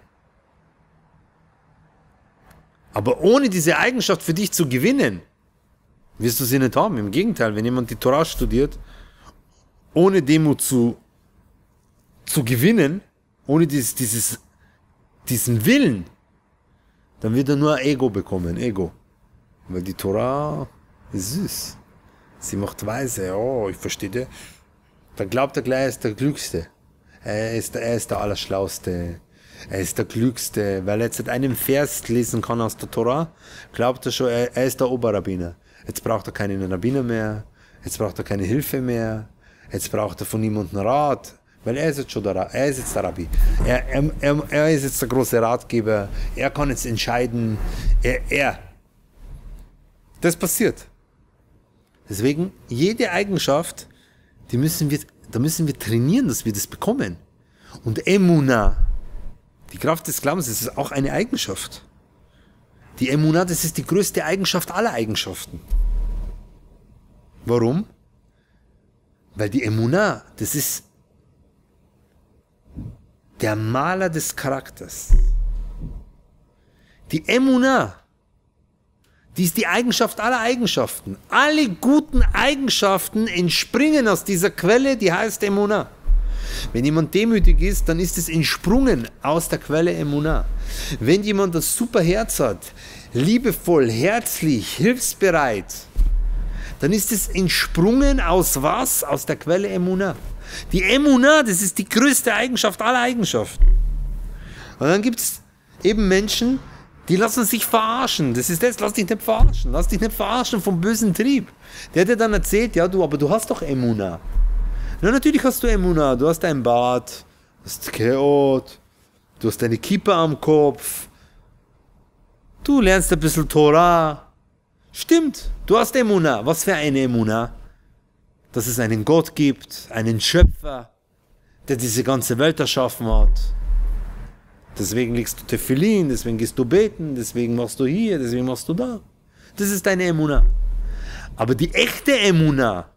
Aber ohne diese Eigenschaft für dich zu gewinnen, wirst du sie nicht haben. Im Gegenteil, wenn jemand die Torah studiert, ohne Demut zu gewinnen, ohne diesen Willen, dann wird er nur ein Ego bekommen, Ego. Weil die Torah ist süß. Sie macht weise, oh, ich verstehe das. Dann glaubt er gleich, er ist der Klügste. Er ist der Allerschlauste. Er ist der Klügste. Weil er jetzt einen Vers lesen kann aus der Torah, glaubt er schon, er ist der Oberrabbiner. Jetzt braucht er keinen Rabbiner mehr. Jetzt braucht er keine Hilfe mehr. Jetzt braucht er von niemandem Rat. Weil er ist jetzt schon er ist jetzt der Rabbi. Er ist jetzt der große Ratgeber. Er kann jetzt entscheiden. Das passiert. Deswegen, jede Eigenschaft, da müssen wir trainieren, dass wir das bekommen. Und Emunah, die Kraft des Glaubens, das ist auch eine Eigenschaft. Die Emunah, das ist die größte Eigenschaft aller Eigenschaften. Warum? Weil die Emunah, das ist der Maler des Charakters. Die Emunah, die ist die Eigenschaft aller Eigenschaften. Alle guten Eigenschaften entspringen aus dieser Quelle, die heißt Emunah. Wenn jemand demütig ist, dann ist es entsprungen aus der Quelle Emunah. Wenn jemand das super Herz hat, liebevoll, herzlich, hilfsbereit, dann ist es entsprungen aus was? Aus der Quelle Emunah. Die Emunah, das ist die größte Eigenschaft aller Eigenschaften. Und dann gibt es eben Menschen, die lassen sich verarschen. Das ist das, lass dich nicht verarschen. Lass dich nicht verarschen vom bösen Trieb. Der hat dir dann erzählt, ja aber du hast doch Emunah. Na, natürlich hast du Emunah. Du hast ein Bart, du hast Keot, du hast deine Kippa am Kopf, du lernst ein bisschen Torah. Stimmt, du hast Emunah. Was für eine Emunah? Dass es einen Gott gibt, einen Schöpfer, der diese ganze Welt erschaffen hat. Deswegen legst du Tefillin, deswegen gehst du beten, deswegen machst du hier, deswegen machst du da. Das ist deine Emunah. Aber die echte Emunah,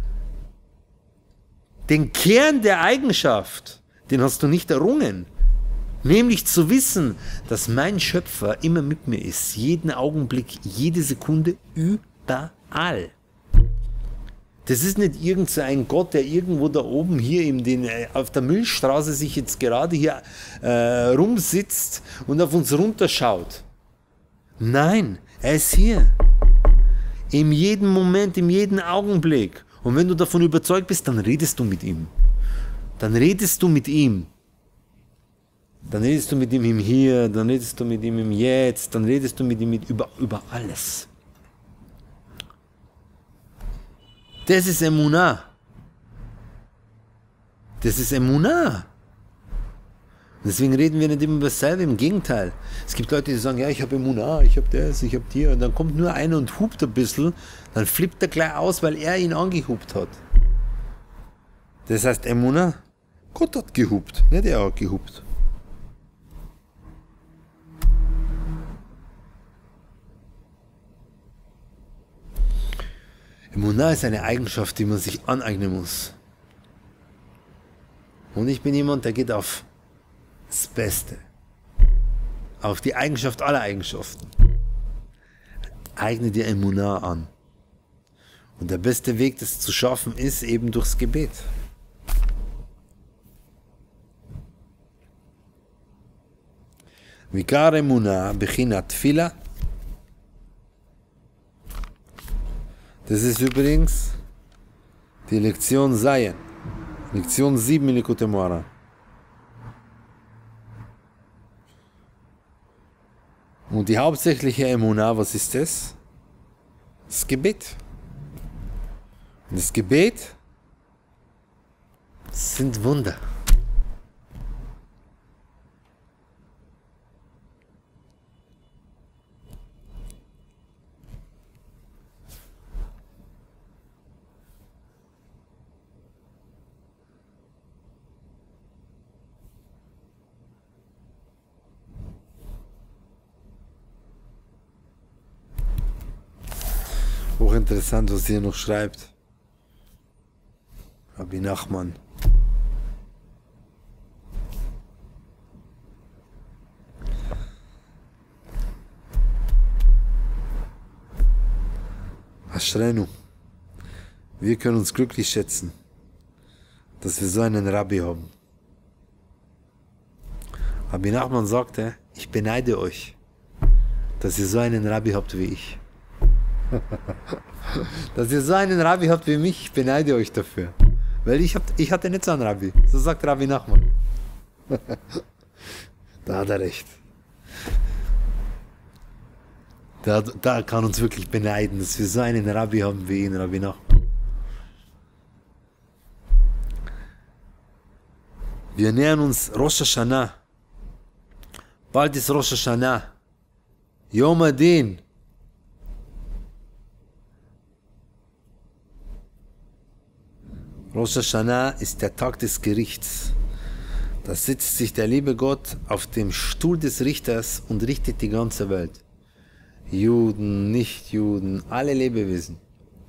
den Kern der Eigenschaft, den hast du nicht errungen. Nämlich zu wissen, dass mein Schöpfer immer mit mir ist. Jeden Augenblick, jede Sekunde, überall. Das ist nicht irgend so ein Gott, der irgendwo da oben hier auf der Milchstraße sich jetzt gerade hier rumsitzt und auf uns runterschaut. Nein, er ist hier. In jedem Moment, in jedem Augenblick. Und wenn du davon überzeugt bist, dann redest du mit ihm. Dann redest du mit ihm. Dann redest du mit ihm im Hier, dann redest du mit ihm im Jetzt, dann redest du mit ihm über alles. Das ist Emunah. Das ist Emunah. Deswegen reden wir nicht immer über dasselbe, im Gegenteil. Es gibt Leute, die sagen, ja, ich habe Emunah, ich habe das, ich habe die. Und dann kommt nur einer und hupt ein bisschen, dann flippt er gleich aus, weil er ihn angehupt hat. Das heißt Emunah, Gott hat gehupt, nicht er hat gehupt. Emunah ist eine Eigenschaft, die man sich aneignen muss. Und ich bin jemand, der geht auf das Beste. Auf die Eigenschaft aller Eigenschaften. Eigne dir Emunah an. Und der beste Weg, das zu schaffen, ist eben durchs Gebet. Vikar Emunah bechinat Tfila. Das ist übrigens die Lektion Zayin. Lektion 7 in Likutei Moharan. Und die hauptsächliche Emunah, was ist das? Das Gebet. Und das Gebet sind Wunder. Hochinteressant, was hier noch schreibt. Rabbi Nachman. Ashrenu. Wir können uns glücklich schätzen, dass wir so einen Rabbi haben. Rabbi Nachman sagte, ich beneide euch, dass ihr so einen Rabbi habt wie ich. Dass ihr so einen Rabbi habt wie mich, ich beneide euch dafür. Weil ich hatte nicht so einen Rabbi. So sagt Rabbi Nachman. Da hat er recht. Da kann uns wirklich beneiden, dass wir so einen Rabbi haben wie ihn, Rabbi Nachman. Wir nähern uns Rosh Hashanah. Bald ist Rosh Hashanah. Yom Adin. Rosh Hashanah ist der Tag des Gerichts. Da sitzt sich der liebe Gott auf dem Stuhl des Richters und richtet die ganze Welt. Juden, Nichtjuden, alle Lebewesen.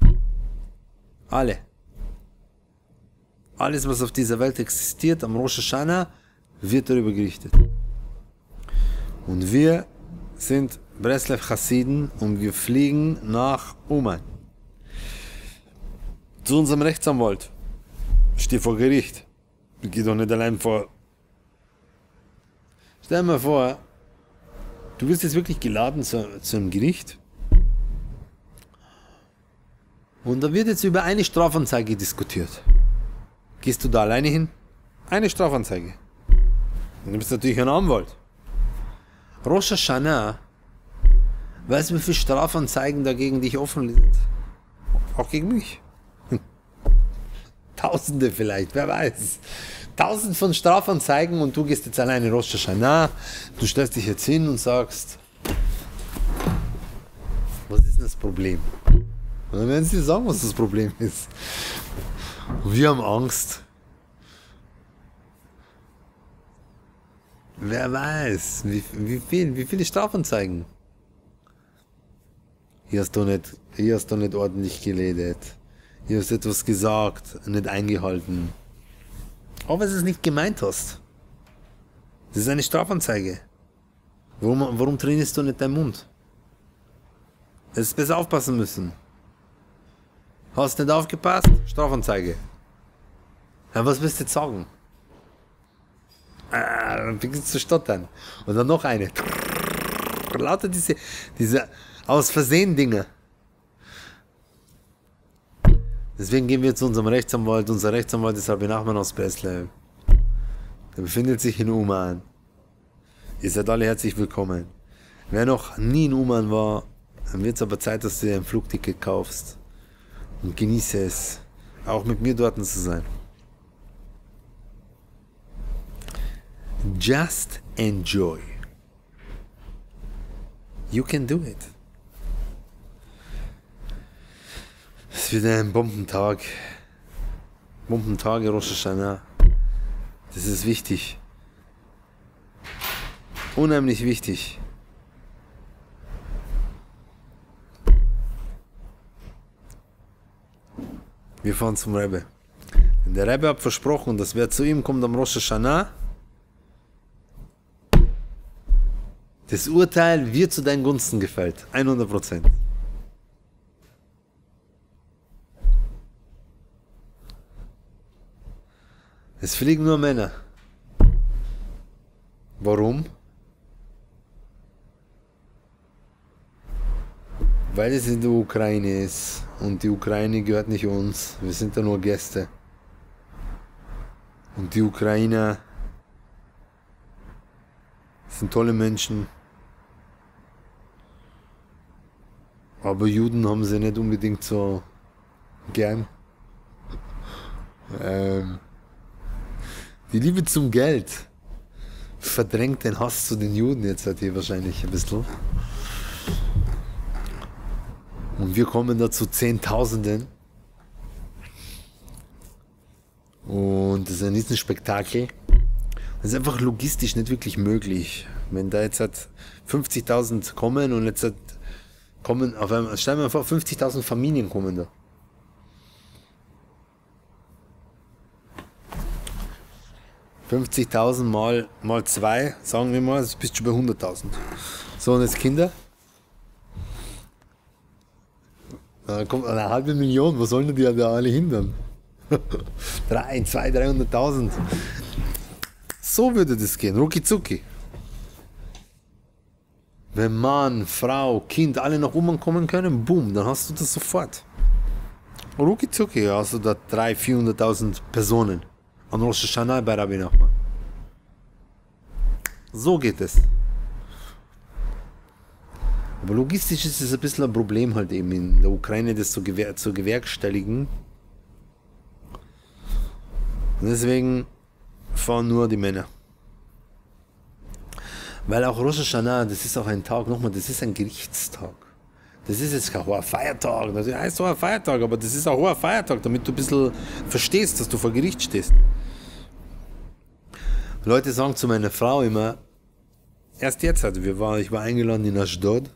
Alle. Alles, was auf dieser Welt existiert, am Rosh Hashanah, wird darüber gerichtet. Und wir sind Breslev Chassiden und wir fliegen nach Uman. Zu unserem Rechtsanwalt. Ich stehe vor Gericht. Ich gehe doch nicht allein vor. Stell dir mal vor, du wirst jetzt wirklich geladen zu einem Gericht. Und da wird jetzt über eine Strafanzeige diskutiert. Gehst du da alleine hin? Eine Strafanzeige. Und du bist natürlich ein Anwalt. Rosh Hashanah, weißt du, wie viele Strafanzeigen da gegen dich offen sind? Auch gegen mich. Tausende vielleicht, wer weiß. 1000 von Strafanzeigen und du gehst jetzt alleine Rosh Hashanah. Du stellst dich jetzt hin und sagst, was ist denn das Problem? Und dann werden sie dir sagen, was das Problem ist. Und wir haben Angst. Wer weiß, wie viele Strafanzeigen? Hier hast du nicht ordentlich geredet. Hier hast du etwas gesagt, nicht eingehalten. Aber weil du es nicht gemeint hast. Das ist eine Strafanzeige. Warum trainierst du nicht deinen Mund? Du hättest besser aufpassen müssen. Hast nicht aufgepasst? Strafanzeige. Ja, was willst du jetzt sagen? Dann fängst du zu stottern. Und dann noch eine. Lauter diese aus Versehen Dinge. Deswegen gehen wir zu unserem Rechtsanwalt. Unser Rechtsanwalt ist Rabbi Nachman aus Breslau. Der befindet sich in Uman. Ihr seid alle herzlich willkommen. Wer noch nie in Uman war, dann wird es aber Zeit, dass du dir ein Flugticket kaufst. Und genieße es, auch mit mir dort zu sein. Just enjoy. You can do it. Es wird ein Bombentag. Bombentage Rosh Hashanah. Das ist wichtig. Unheimlich wichtig. Wir fahren zum Rebbe. Der Rebbe hat versprochen, dass wer zu ihm kommt am Rosh Hashanah, das Urteil wird zu deinen Gunsten gefällt. 100%. Es fliegen nur Männer. Warum? Weil es in der Ukraine ist. Und die Ukraine gehört nicht uns. Wir sind da nur Gäste. Und die Ukrainer sind tolle Menschen. Aber Juden haben sie nicht unbedingt so gern. Die Liebe zum Geld verdrängt den Hass zu den Juden jetzt halt hier wahrscheinlich ein bisschen. Und wir kommen da zu Zehntausenden. Und das ist ein Riesenspektakel. Das ist einfach logistisch nicht wirklich möglich. Wenn da jetzt halt 50.000 kommen und jetzt halt kommen, auf einmal, stellen wir mal vor, 50.000 Familien kommen da. $50.000 mal 2, sagen wir mal, das bist du bei 100.000. So, und jetzt Kinder? Da kommt eine halbe Million, wo sollen die da alle hindern? 300.000. So würde das gehen, rucki zucki. Wenn Mann, Frau, Kind alle nach oben kommen können, boom, dann hast du das sofort. Rucki zucki hast du da 300.000-400.000 Personen an Rosh Hashanah bei Rabbi Nachman. So geht es. Aber logistisch ist es ein bisschen ein Problem halt eben in der Ukraine, das zu gewerkstelligen. Und deswegen fahren nur die Männer. Weil auch Rosh Hashanah, das ist auch ein Tag, nochmal, das ist ein Gerichtstag. Das ist jetzt kein hoher Feiertag, das heißt hoher Feiertag, aber das ist ein hoher Feiertag, damit du ein bisschen verstehst, dass du vor Gericht stehst. Leute sagen zu meiner Frau immer, erst jetzt, also ich war eingeladen in Ashdod.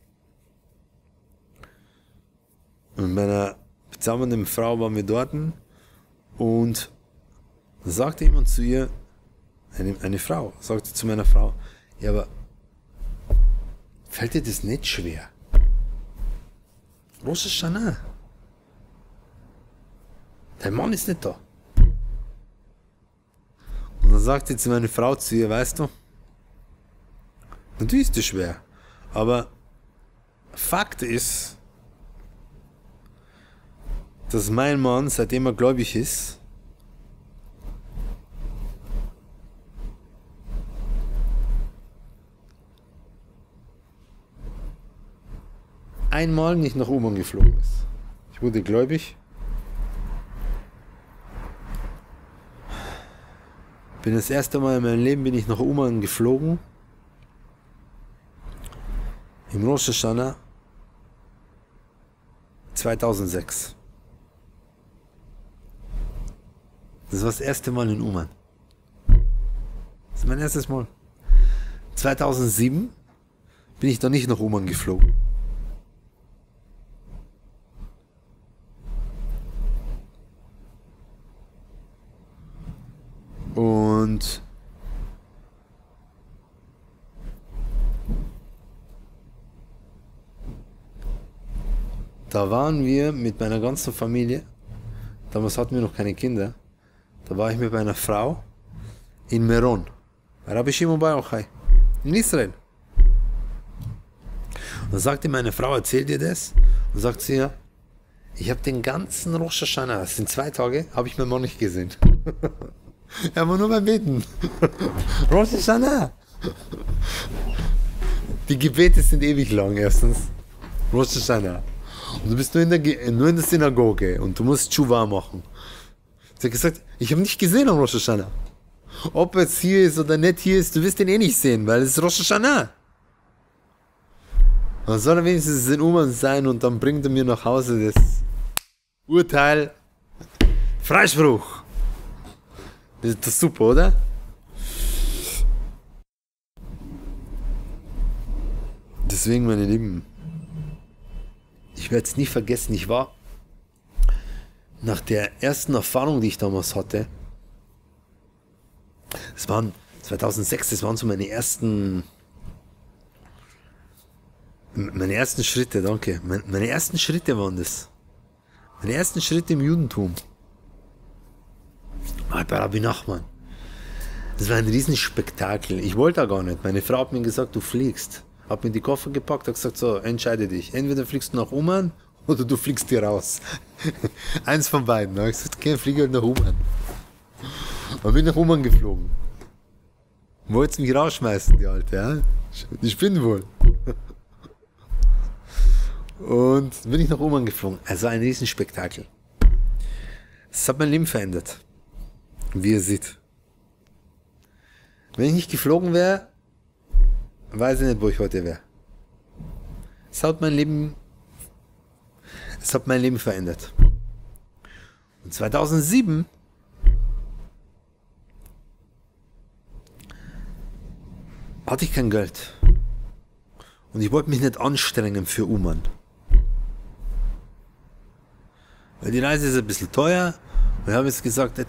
Und mit meiner bezaubernden Frau waren wir dort und sagte jemand zu ihr, eine Frau, sagte zu meiner Frau, ja, aber fällt dir das nicht schwer? Rosh Hashanah. Dein Mann ist nicht da. Und dann sagte zu meiner Frau zu ihr, weißt du, natürlich ist das schwer, aber Fakt ist, dass mein Mann, seitdem er gläubig ist, einmal nicht nach Uman geflogen ist. Ich wurde gläubig. Bin das erste Mal in meinem Leben bin ich nach Uman geflogen. Im Rosh Hashanah 2006. Das war das erste Mal in Uman. Das ist mein erstes Mal. 2007 bin ich da nicht nach Uman geflogen. Und da waren wir mit meiner ganzen Familie, damals hatten wir noch keine Kinder, da war ich mit meiner Frau in Meron, Rabbi Shimon Bar Yochai, in Israel. Und dann sagte meine Frau, erzählt ihr das? Und sagt sie, ja, ich habe den ganzen Rosh Hashanah, das sind 2 Tage, habe ich meinen Mann nicht gesehen. Er war nur beim Beten. Rosh Hashanah. Die Gebete sind ewig lang, erstens. Rosh Hashanah. Und du bist nur in der Synagoge und du musst Tshuva machen. Sie hat gesagt, ich habe nicht gesehen am Rosh Hashanah. Ob er jetzt hier ist oder nicht hier ist, du wirst ihn eh nicht sehen, weil es ist Rosh Hashanah. Dann soll er wenigstens in Uman sein und dann bringt er mir nach Hause das Urteil. Freispruch. Das ist doch super, oder? Deswegen, meine Lieben, ich werde es nie vergessen, ich war nach der ersten Erfahrung, die ich damals hatte, es waren 2006, das waren so meine ersten Schritte, danke. Meine ersten Schritte waren das. Meine ersten Schritte im Judentum. Bei Rabbi Nachman. Das war ein Riesenspektakel. Ich wollte da gar nicht. Meine Frau hat mir gesagt, du fliegst. Hat mir die Koffer gepackt, hat gesagt, so, entscheide dich. Entweder fliegst du nach Uman oder du fliegst hier raus. Eins von beiden. Da habe ich gesagt, okay, fliege halt nach Uman. Und bin nach Uman geflogen. Wolltest mich rausschmeißen, die Alte, ja? Ich bin wohl. Und bin ich nach Uman geflogen. Also ein Riesenspektakel. Es hat mein Leben verändert. Wie ihr seht. Wenn ich nicht geflogen wäre, weiß ich nicht, wo ich heute wäre. Es hat mein Leben verändert. Und 2007 hatte ich kein Geld. Und ich wollte mich nicht anstrengen für Uman. Weil die Reise ist ein bisschen teuer. Und ich habe jetzt gesagt,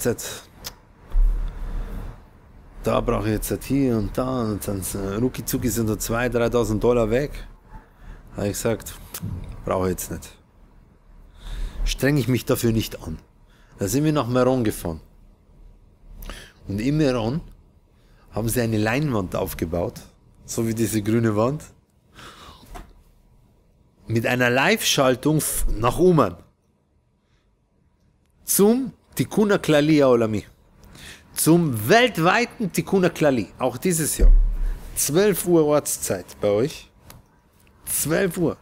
da brauche ich jetzt hier und da. Und dann rucki-zucki sind da 2.000, 3.000 Dollar weg. Da habe ich gesagt, brauche ich jetzt nicht. Strenge ich mich dafür nicht an. Da sind wir nach Meron gefahren. Und in Meron haben sie eine Leinwand aufgebaut. So wie diese grüne Wand. Mit einer Live-Schaltung nach Uman. Zum Tikkun HaKlali HaOlami. Zum weltweiten Tikkun HaKlali. Auch dieses Jahr. 12 Uhr Ortszeit bei euch. 12 Uhr.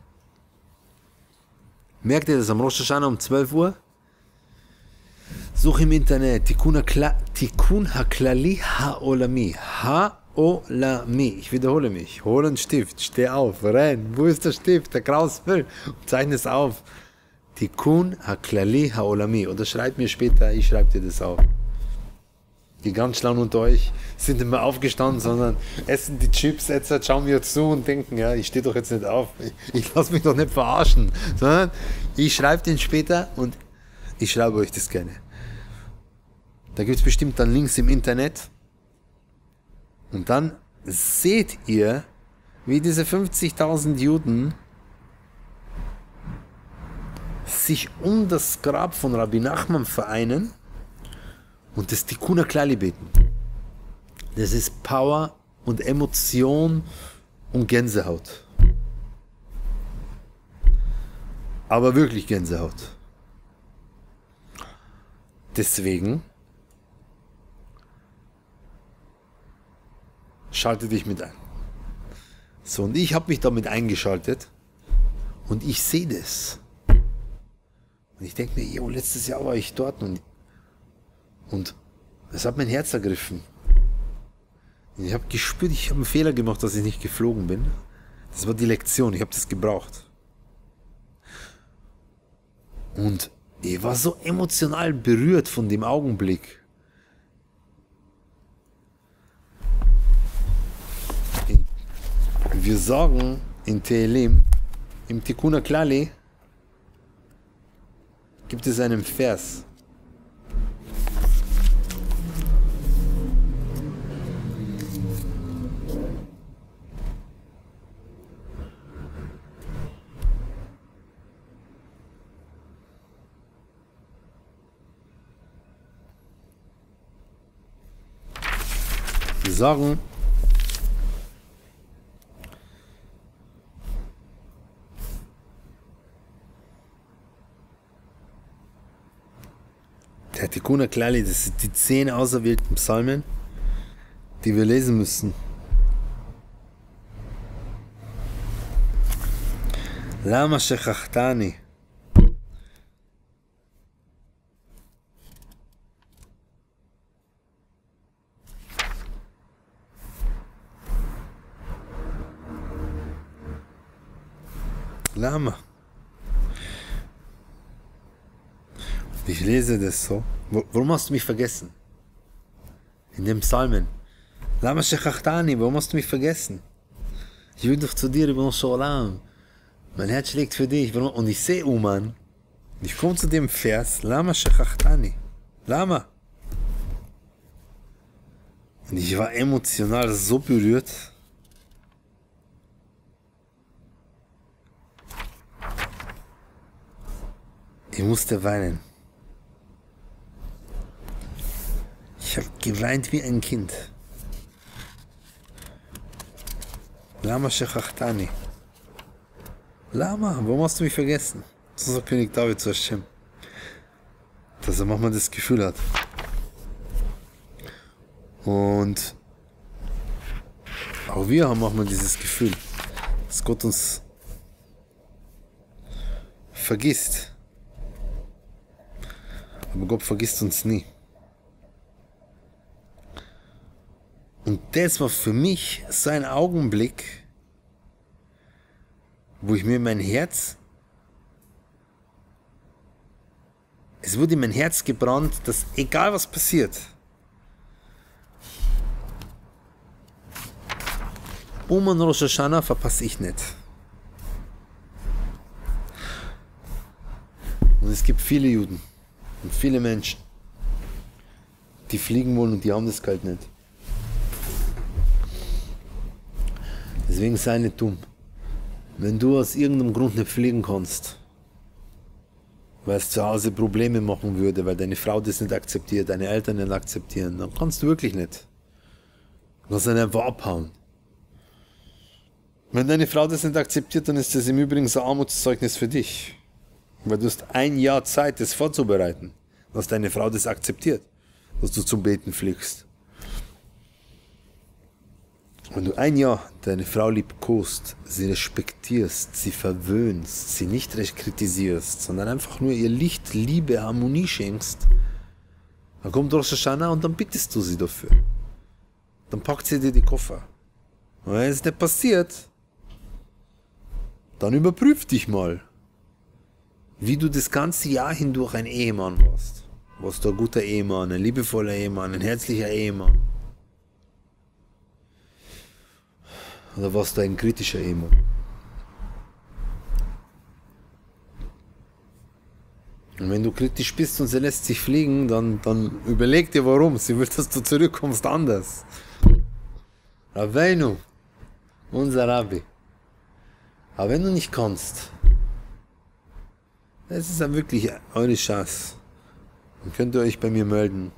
Merkt ihr das am Rosh Hashanah um 12 Uhr? Such im Internet Tikkun HaKlali HaOlami. HaOlami. Ich wiederhole mich. Hol einen Stift. Steh auf. Renn. Wo ist der Stift? Der Kraus will. Zeichne es auf. Tikkun HaKlali HaOlami. Oder schreibt mir später, ich schreibe dir das auf. Die ganz Schlauen unter euch sind nicht mehr aufgestanden, sondern essen die Chips, jetzt schauen wir zu und denken, ja, ich stehe doch jetzt nicht auf. Ich lasse mich doch nicht verarschen. Sondern ich schreibe den später und ich schreibe euch das gerne. Da gibt es bestimmt dann Links im Internet. Und dann seht ihr, wie diese 50.000 Juden sich um das Grab von Rabbi Nachman vereinen und das Tikkun HaKlali beten. Das ist Power und Emotion und Gänsehaut. Aber wirklich Gänsehaut. Deswegen schalte dich mit ein. So, und ich habe mich damit eingeschaltet und ich sehe das. Und ich denke mir, jo, letztes Jahr war ich dort und es hat mein Herz ergriffen. Und ich habe gespürt, ich habe einen Fehler gemacht, dass ich nicht geflogen bin. Das war die Lektion, ich habe das gebraucht. Und ich war so emotional berührt von dem Augenblick. Wir sagen in Tehillim, im Tikkun HaKlali, gibt es einen Vers. sagen, der Tikkun Klali, das sind die 10 auserwählten Psalmen, die wir lesen müssen. Lama shechachtani. Lama. Ich lese das so. Warum hast du mich vergessen? In dem Psalmen. Lama shechachtani, warum hast du mich vergessen? Ich will doch zu dir, Ribono shel Olam. Mein Herz schlägt für dich. Und ich sehe Uman. Ich komme zu dem Vers. Lama shechachtani. Lama. Und ich war emotional so berührt. Ich musste weinen. Ich habe geweint wie ein Kind. Lama shechachtani. Lama, warum hast du mich vergessen? So sagt König David zu Hashem. Dass er manchmal das Gefühl hat. Und auch wir haben manchmal dieses Gefühl, dass Gott uns vergisst. Aber Gott vergisst uns nie. Und das war für mich so ein Augenblick, wo ich mir mein Herz, es wurde in mein Herz gebrannt, dass egal was passiert, Uman Rosh Hashanah verpasse ich nicht. Und es gibt viele Juden und viele Menschen, die fliegen wollen und die haben das Geld nicht. Deswegen sei nicht dumm. Wenn du aus irgendeinem Grund nicht fliegen kannst, weil es zu Hause Probleme machen würde, weil deine Frau das nicht akzeptiert, deine Eltern nicht akzeptieren, dann kannst du wirklich nicht. Du kannst dann einfach abhauen. Wenn deine Frau das nicht akzeptiert, dann ist das im Übrigen so ein Armutszeugnis für dich. Weil du hast ein Jahr Zeit, das vorzubereiten, dass deine Frau das akzeptiert, dass du zum Beten fliegst. Wenn du ein Jahr deine Frau liebkost, sie respektierst, sie verwöhnst, sie nicht recht kritisierst, sondern einfach nur ihr Licht, Liebe, Harmonie schenkst, dann kommt Rosh Hashanah und dann bittest du sie dafür. Dann packt sie dir die Koffer. Und wenn es nicht passiert, dann überprüf dich mal, wie du das ganze Jahr hindurch ein Ehemann warst. Warst du ein guter Ehemann, ein liebevoller Ehemann, ein herzlicher Ehemann? Oder warst du ein kritischer Ehemann? Und wenn du kritisch bist und sie lässt sich fliegen, dann überleg dir warum. Sie will, dass du zurückkommst anders. Rabbeinu, unser Rabbi. Aber wenn du nicht kannst, das ist dann wirklich eure Chance. Dann könnt ihr euch bei mir melden.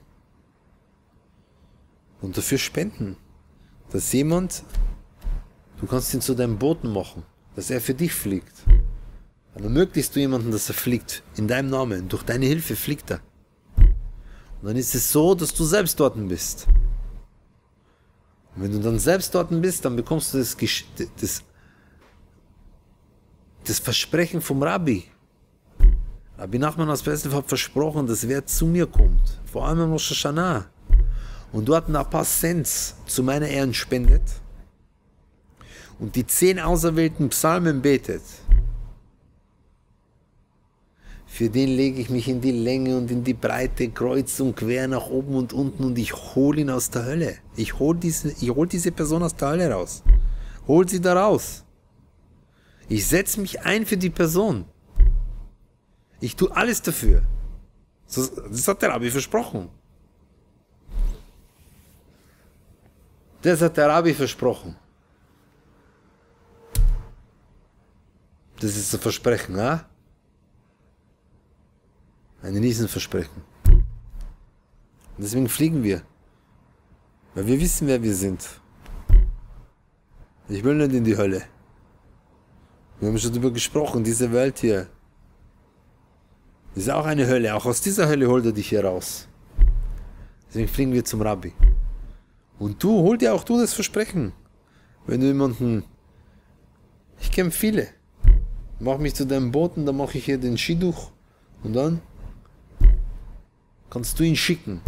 Und dafür spenden. Dass jemand, du kannst ihn zu deinem Boten machen, dass er für dich fliegt. Dann ermöglichst du jemanden, dass er fliegt. In deinem Namen. Durch deine Hilfe fliegt er. Und dann ist es so, dass du selbst dort bist. Und wenn du dann selbst dort bist, dann bekommst du das Versprechen vom Rabbi. Rabbi Nachman aus Breslev hat versprochen, dass wer zu mir kommt, vor allem im Rosh Hashanah, und dort ein paar Cents zu meiner Ehren spendet und die 10 auserwählten Psalmen betet, für den lege ich mich in die Länge und in die Breite, kreuz und quer, nach oben und unten, und ich hole ihn aus der Hölle. Ich hol diese Person aus der Hölle raus. Hol sie da raus. Ich setze mich ein für die Person. Ich tue alles dafür. Das hat der Rabbi versprochen. Das hat der Rabbi versprochen. Das ist ein Versprechen, ja? Ein Riesenversprechen. Und deswegen fliegen wir. Weil wir wissen, wer wir sind. Ich will nicht in die Hölle. Wir haben schon darüber gesprochen, diese Welt hier. Ist auch eine Hölle. Auch aus dieser Hölle holt er dich hier raus. Deswegen fliegen wir zum Rabbi. Und du, hol dir auch du das Versprechen. Wenn du jemanden... Ich kenne viele. Mach mich zu deinem Boten, dann mache ich hier den Schiduch. Und dann kannst du ihn schicken.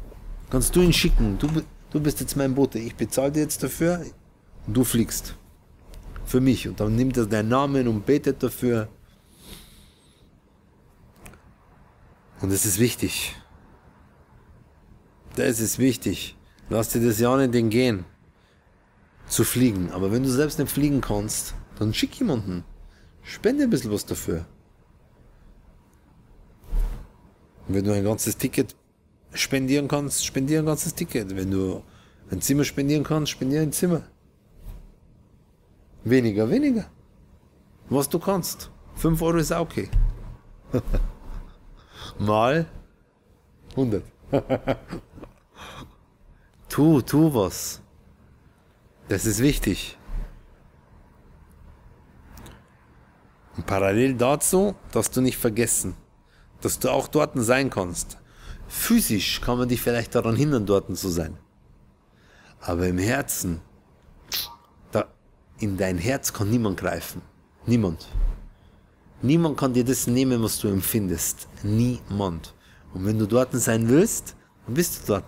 Du bist jetzt mein Bote. Ich bezahle dir jetzt dafür. Und du fliegst. Für mich. Und dann nimmt er deinen Namen und betet dafür. Und das ist wichtig. Das ist wichtig. Lass dir das ja nicht entgehen. Zu fliegen. Aber wenn du selbst nicht fliegen kannst, dann schick jemanden. Spende ein bisschen was dafür. Und wenn du ein ganzes Ticket spendieren kannst, spendier ein ganzes Ticket. Wenn du ein Zimmer spendieren kannst, spendier ein Zimmer. Weniger. Was du kannst. 5 Euro ist auch okay. Mal 100. Tu was. Das ist wichtig. Und parallel dazu darfst du nicht vergessen, dass du auch dort sein kannst. Physisch kann man dich vielleicht daran hindern, dort zu sein. Aber im Herzen, in dein Herz kann niemand greifen. Niemand. Niemand kann dir das nehmen, was du empfindest. Niemand. Und wenn du dort sein willst, dann bist du dort.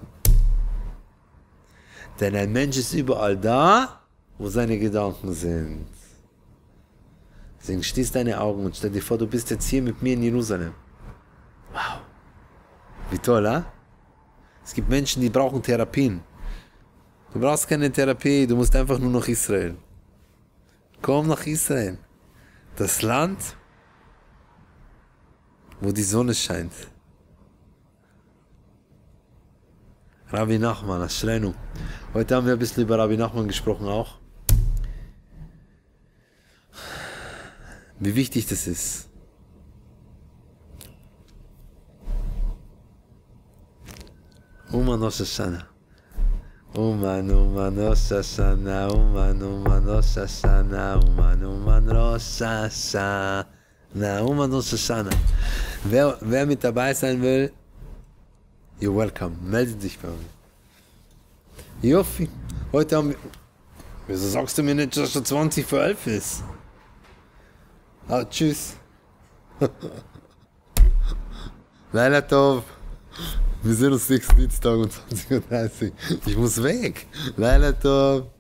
Denn ein Mensch ist überall da, wo seine Gedanken sind. Deswegen schließ deine Augen und stell dir vor, du bist jetzt hier mit mir in Jerusalem. Wow. Wie toll, ha? Es gibt Menschen, die brauchen Therapien. Du brauchst keine Therapie, du musst einfach nur nach Israel. Komm nach Israel. Das Land, wo die Sonne scheint. Rabbi Nachman, Aschreinu. Heute haben wir ein bisschen über Rabbi Nachman gesprochen auch. Wie wichtig das ist. Uman Rosh Hashanah. Uman Rosh Hashanah. Uman Rosh Hashanah. Uman Rosh Hashanah. Uman Rosh Hashanah. Wer mit dabei sein will, you're welcome. Melde dich bei mir. Joffi. Heute haben wir... Wieso sagst du mir nicht, dass es 20 vor 11 ist? Ah, tschüss. Laila Tov. Wir sehen uns nächsten Dienstag um 20:30 Uhr. Ich muss weg. Laila Tov.